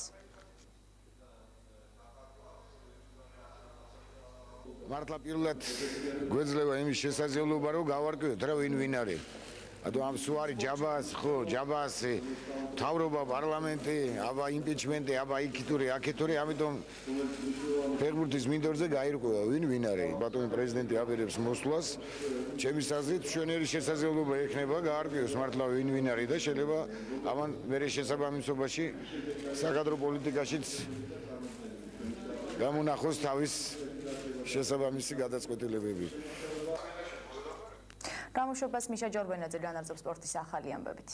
მართლა პირველად გვეძლევა იმის შესაძლებლობა, რომ გავარკვიოთ რა ვინ ვინ არის. ათო ამ სუარი ჯაბას, ხო, ჯაბასი, თავრობა, პარლამენტი, აბა იმპიჩმენტი, აბა იქითური, აქითური, ამიტომ ფეხბურთის მინდორზე გაირკვევა ვინ ვინ არის. ბატონი პრეზიდენტი აპირებს მოსვლას. ჩემი აზრით, მშვენიერი შესაძლებლობა ექნება გაარკვიოს მართლა ვინ ვინ არის და შეიძლება ამან მერე შესაბამისობაში საკადრო პოლიტიკაშიც გამონახოს თავის შესაბამისი გადაწყვეტილებები.
გამოშვებას მიშა ჯორბენაძე განაგრძობს სპორტის ახალი ამბებით.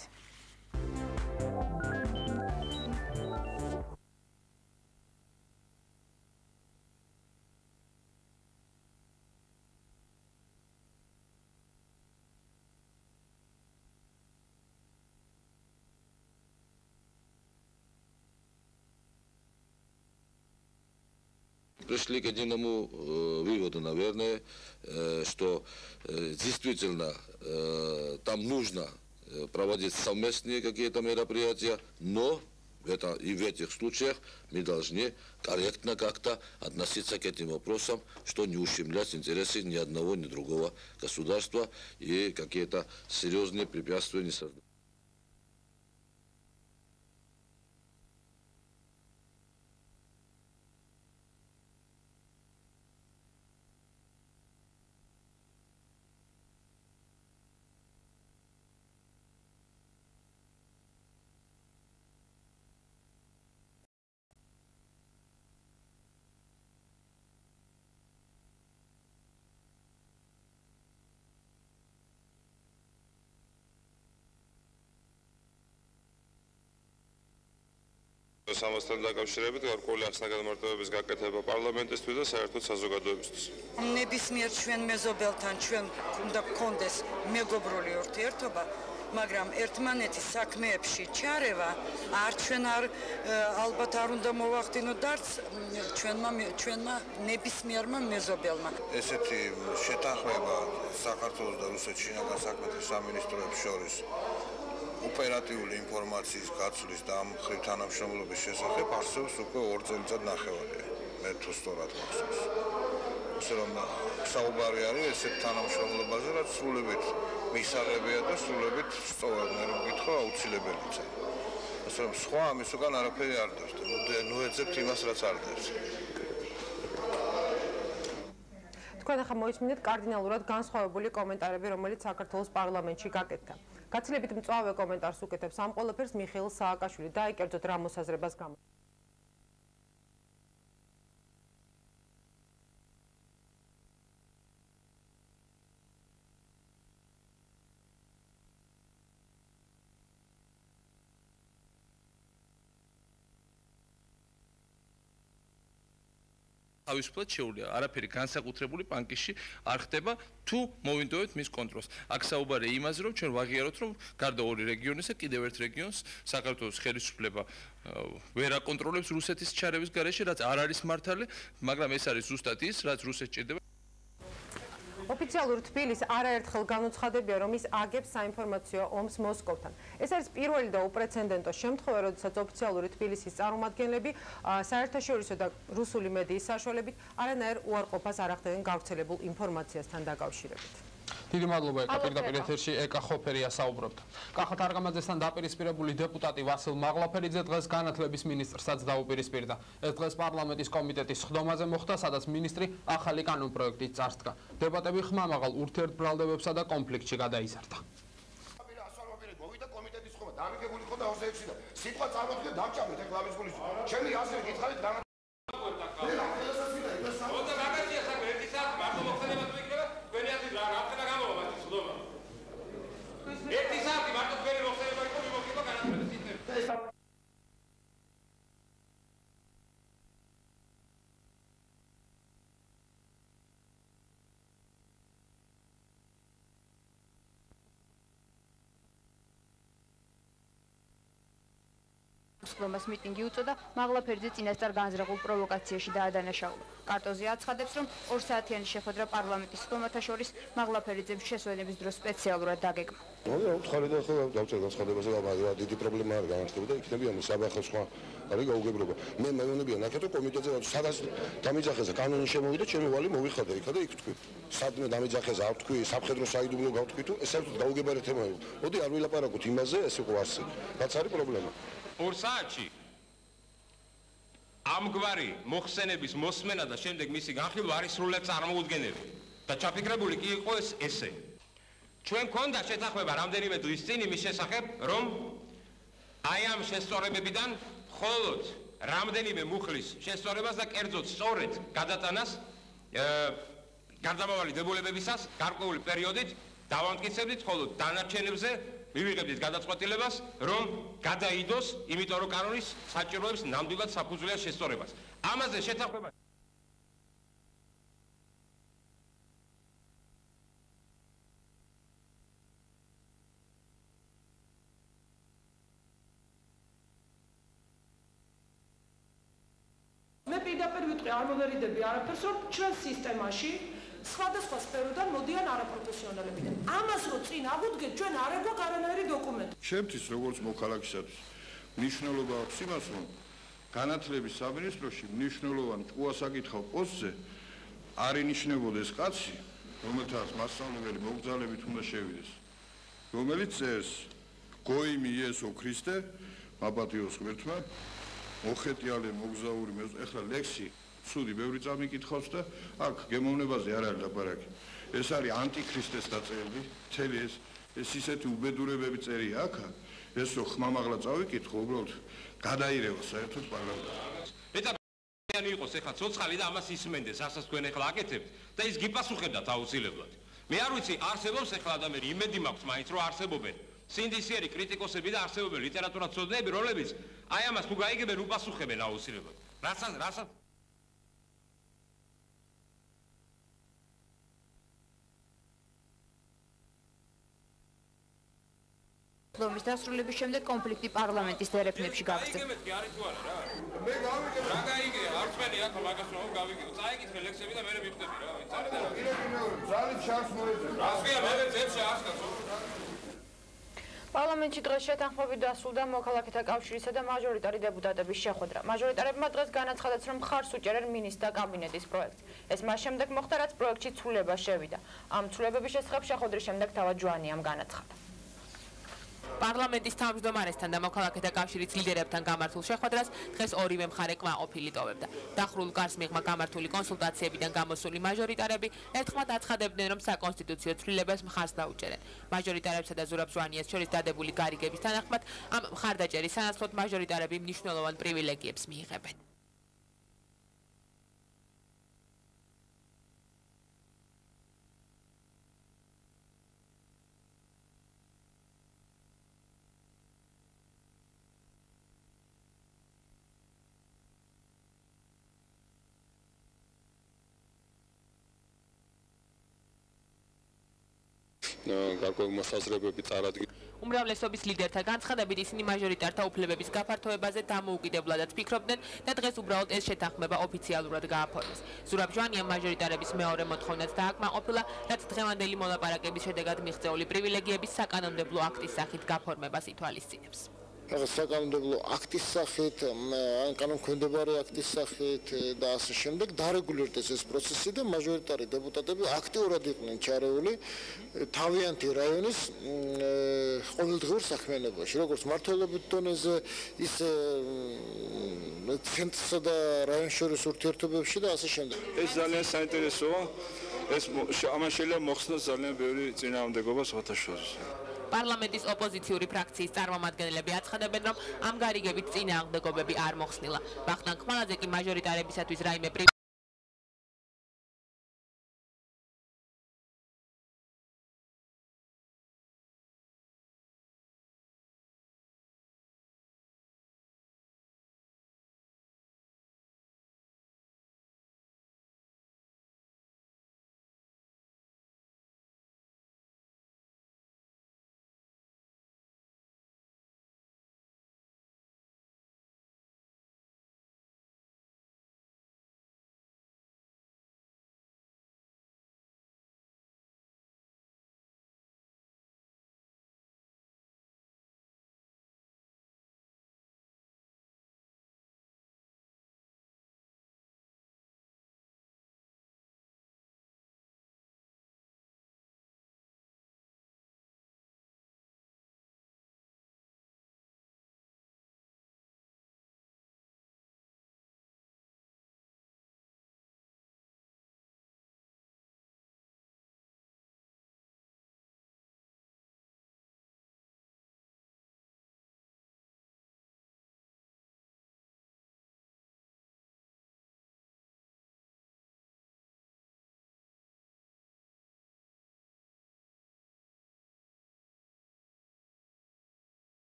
Пришли к единому выводу, наверное, что действительно там нужно проводить совместные какие-то мероприятия, но это, и в этих случаях мы должны корректно как-то относиться к этим вопросам, что не ущемлять интересы ни одного, ни другого государства и какие-то серьезные препятствия не создать.
სამასთან დაკავშირებით გარკვეული ახსნა-განმარტებების გაკეთება პარლამენტისთვის და საერთოდ საზოგადოებისთვის.
ნებისმიერ ჩვენ მეზობელთან ჩვენ უნდა გქონდეს მეგობრული ურთიერთობა, მაგრამ ერთმანეთის საქმეებში ჩარევა არ ჩვენ არ ალბათ არ უნდა მოვახდინოთ დარც ჩვენმა ჩვენმა ნებისმიერმა მეზობელმა.
ესეთი შეთანხმება საქართველოს და რუსეთის შინაგან საქმეთა სამინისტროებს შორის ოპერატიული ინფორმაციის გაცვლის და ამ მხრივ თანამშრომლობის შესახებ არსებობს უკვე ორ წელიწად ნახევარია. მე თუ სწორად მახსოვს. ისე რომ საუბარი არის ესეთ თანამშრომლობაზე, რაც სრულებით მისაღებია და სრულებით სწორად მე რომ გითხრა აუცილებელიც. ასე რომ სხვა ამის უკან არაფერი არ დევს და ნუ ეძებთ იმას, რაც არ დევს.
თქვენ ახლა მოისმინეთ კარდინალურად განსხვავებული კომენტარები, რომელიც საქართველოს პარლამენტში გაკეთდა. გაცილებით მწვავე კომენტარს უკეთებს ამ ყველაფერს მიხეილ სააკაშვილი და აი კერძოდ რა მოსაზრებას გამო.
თავისუფლად შეუძლია არაფერი განსაკუთრებული პანკიში არ ხდება თუ მოვინდოეთ მის კონტროლს. აქ საუბარია იმაზე, რომ ჩვენ ვაღიაროთ, რომ გარდა ორი რეგიონისა კიდევ ერთ რეგიონს საქართველოს ხელისუფლება ვერ აკონტროლებს რუსეთის ჩარევის გარეშე, რაც არ არის მართალი, მაგრამ ეს არის ზუსტად ის, რაც რუსეთს ჭირდება.
ოფიციალურ თბილისს არაერთხელ განუცხადებია, რომ ის აგებს საინფორმაციო ომს მოსკოვთან. ეს არის პირველი და უპრეცედენტო შემთხვევა, როდესაც ოფიციალური თბილისის წარმომადგენლები საერთაშორისო და რუსული მედიის საშუალებით არანაირ უარყოფას არ ახდენენ გავრცელებულ ინფორმაციასთან დაკავშირებით.
დიდი მადლობა ეკა პირდაპირ ეთერში ეკა ხოფერია საუბრობდა. კახა თარგამაძესთან დაპირისპირებული დეპუტატი ვასილ მაღლაფერიძე დღეს განათლების მინისტრსაც დაუპირისპირდა. ეს დღეს პარლამენტის კომიტეტის სხდომაზე მოხდა, სადაც მინისტრი ახალი კანონპროექტით წარსდგა. დებატები ხმამაღალ ურთიერთბრალდებებსა და კონფლიქტში გადაიზარდა.
მოვიდა კომიტეტის სხდომა, დამიგებული ხო და ოცდაექვსი და სიტყვა წარმოდგა დამჭამეთ ეხლა ამის გულის. ჩემი აზრი გითხარით განა ერთი საათი მარტო თქვენი მოხსენება იყო მიმოხილვა განათლების სისტემაში.
სხდომას მიტინგი უწოდა, მაღლაფერიძე წინასწარ განზრახულ პროვოკაციაში დაადანაშაულა. კარტოზე აცხადებს, რომ ორ საათიანი შეხვედრა პარლამენტის სხდომათა შორის მაღლაფერიძემ შესვენების დროს სპეციალურად დაგეგმა.
ნუ ხარი და ხო დავწერე განცხადებაზე, მაგრამ დიდი პრობლემა არ გამართება და იქნებიან საბახო სხვა არის გაუგებრობა. მე მეუბნებიან ნახეთ კომიტეტზე, სადაც დამიძახეზე კანონი შემოვიდა, ჩემი ვალი მოვიხადა იქა და იქ თქვი. სადმე დამიძახეზე არ თქვი, საფხედრო საიდუმლო გავთქვი თუ ეს საერთოდ გაუგებრება თემაა. მოდი არ ვილაპარაკოთ იმაზე, ეს იყო ასე. რაც არის პრობლემა.
ორ საათში ამგვარი მოხსენების მოსმენა და შემდეგ მისი განხილვა არის სრულად წარმოუდგენელი და ჩაფიქრებული კი იყო ეს ესე. ჩვენ გქონდა შეთანხმება რამდენიმე დღის წინ იმის შესახებ, რომ აი ამ შესწორებებიდან მხოლოდ რამდენიმე მუხლის შესწორებას და კერძოდ სწორედ გადატანას გარდამავალი დებულებებისას გარკვეული პერიოდით დავამტკიცებდით, მხოლოდ დანარჩენებზე მივიღებდით გადაწყვეტილებას, რომ გადაიდოს, იმიტომ რომ კანონის საჭიროებს ნამდვილად საფუძვლიან შესწორებას. ამაზე შეთანხმება
მე პირდაპირ ვიტყვი არ მოვერიდები არაფერს, რომ ჩვენ სისტემაში სხვადასხვა სფეროდან მოდიან არაპროფესიონალები და ამას რო წინ აღუდგეთ, ჩვენ არ აგვაქვს არანაირი დოკუმენტი.
ჩემთვის როგორც მოქალაქისათვის მნიშვნელობა აქვს იმას, რომ განათლების სამინისტროში მნიშვნელოვან ჭკუას აკითხავ პოსტზე არ ინიშნებოდეს კაცი, რომელთაც მასწავლებელი მოგზაურობით უნდა შევიდეს, რომელიც წერს გოიმი იესო ქრისტე, მაპატიოს ღმერთმა, მოხეტიალე მოგზაური, ეხლა ლექსი ცუდი ბევრი წამიკითხავს და აქ გემოვნებაზე არ არის ლაპარაკი. ეს არის ანტიქრისტეს დაწერილი, მთელი ეს ეს ისეთი უბედურებები წერია აქ, ეს რო ხმამაღლა წავიკითხო, უბრალოდ გადაირევა საერთოდ პარლამენტს.
ეტაპიანი იყოს ეხლა ცოცხალი და ამას ისმენდეს, რასაც თქვენ ეხლა აკეთებთ და ის გიპასუხებდათ აუცილებლად. მე არ ვიცი, არსებობს ეხლა ადამიანები, იმედი მაქვს მაინც რომ არსებობენ სინდისიერი კრიტიკოსები და არსებობენ ლიტერატურათმცოდნეები, რომლებიც აი ამას თუ გაიგებენ, უპასუხებენ აუცილებლად. რასაც რასაც
ლომის დასრულების შემდეგ კონფლიქტი პარლამენტის დერეფნებში გაგრძელდა.
მე გავიგე, რა გაიგე, არც მე აქ მაგას რომ გავიგე. წაიკითხე ლექსები და მე მივხვდები რა, ვიცი.
ძალით შანს მოეძებს.
ასია მე ძებში ასკას.
პარლამენტში დღეს შეთანხმებით დასრულდა მოქალაქეთა კავშირისა და მაჟორიტარი დეპუტატების შეხვედრა. მაჟორიტარებმა დღეს განაცხადეს, რომ მხარს უჭერენ მინისტრთა კაბინეტის პროექტს. ეს მას შემდეგ მოხდა, რაც პროექტში ცვლილება შევიდა. ამ ცვლილებების შესახებ შეხვედრის შემდეგ თავად ჯვანიამ განაცხადა.
პარლამენტის თავმჯდომარესთან და მოქალაქეთა კავშირის ლიდერებთან გამართულ შეხვედრას დღეს ორივე მხარე კმაყოფილი ტოვებდა. დახურულ კარს მიღმა გამართული კონსულტაციებიდან გამოსული მაჟორიტარები ერთხმად აცხადებდნენ, რომ საკონსტიტუციო ცვლილებას მხარს დაუჭერენ. მაჟორიტარებსა და ზურაბ ჟვანიას შორის დადებული გარიგების თანახმად ამ მხარდაჭერის სანაცვლოდ მაჟორიტარები მნიშვნელოვან პრივილეგიებს მიიღებენ.
გარკვეული მოსაზრებები წარადგინეს.
უმრავლესობის ლიდერთა განცხადებით ისინი მაჟორიტართა უფლებების გაფართოებაზე დამოუკიდებლადაც ფიქრობდნენ და დღეს უბრალოდ ეს შეთანხმება ოფიციალურად გააფორმეს. ზურაბ ჟვანიამ მაჟორიტარების მეორე მოთხოვნაც დააკმაყოფილა, რაც დღევანდელი მოლაპარაკების შედეგად მიღწეული პრივილეგიების საკანონმდებლო აქტის სახით გაფორმებას ითვალისწინებს.
საკანონმდებლო აქტის სახით, ან კანონქვემდებარე აქტის სახით და ასე შემდეგ დარეგულირდეს ეს პროცესი და მაჟორიტარი დეპუტატები აქტიურად იყვნენ ჩარეული თავიანთი რაიონის ყოველდღიურ საქმიანობაში, როგორც მმართველობის დონეზე, ისე ცენტრსა და რაიონს შორის ურთიერთობებში და ასე შემდეგ.
ეს ძალიან საინტერესოა. ეს ამან შეიძლება მოხსნას ძალიან ბევრი წინააღმდეგობა სხვათა შორის.
პარლამენტის ოპოზიციური ფრაქციის წარმომადგენლები აცხადებენ, რომ ამ გარიგებით წინააღმდეგობები არ მოხსნილა. ვახტანგ ხმალაძე კი მაჟორიტარებისათვის რაიმე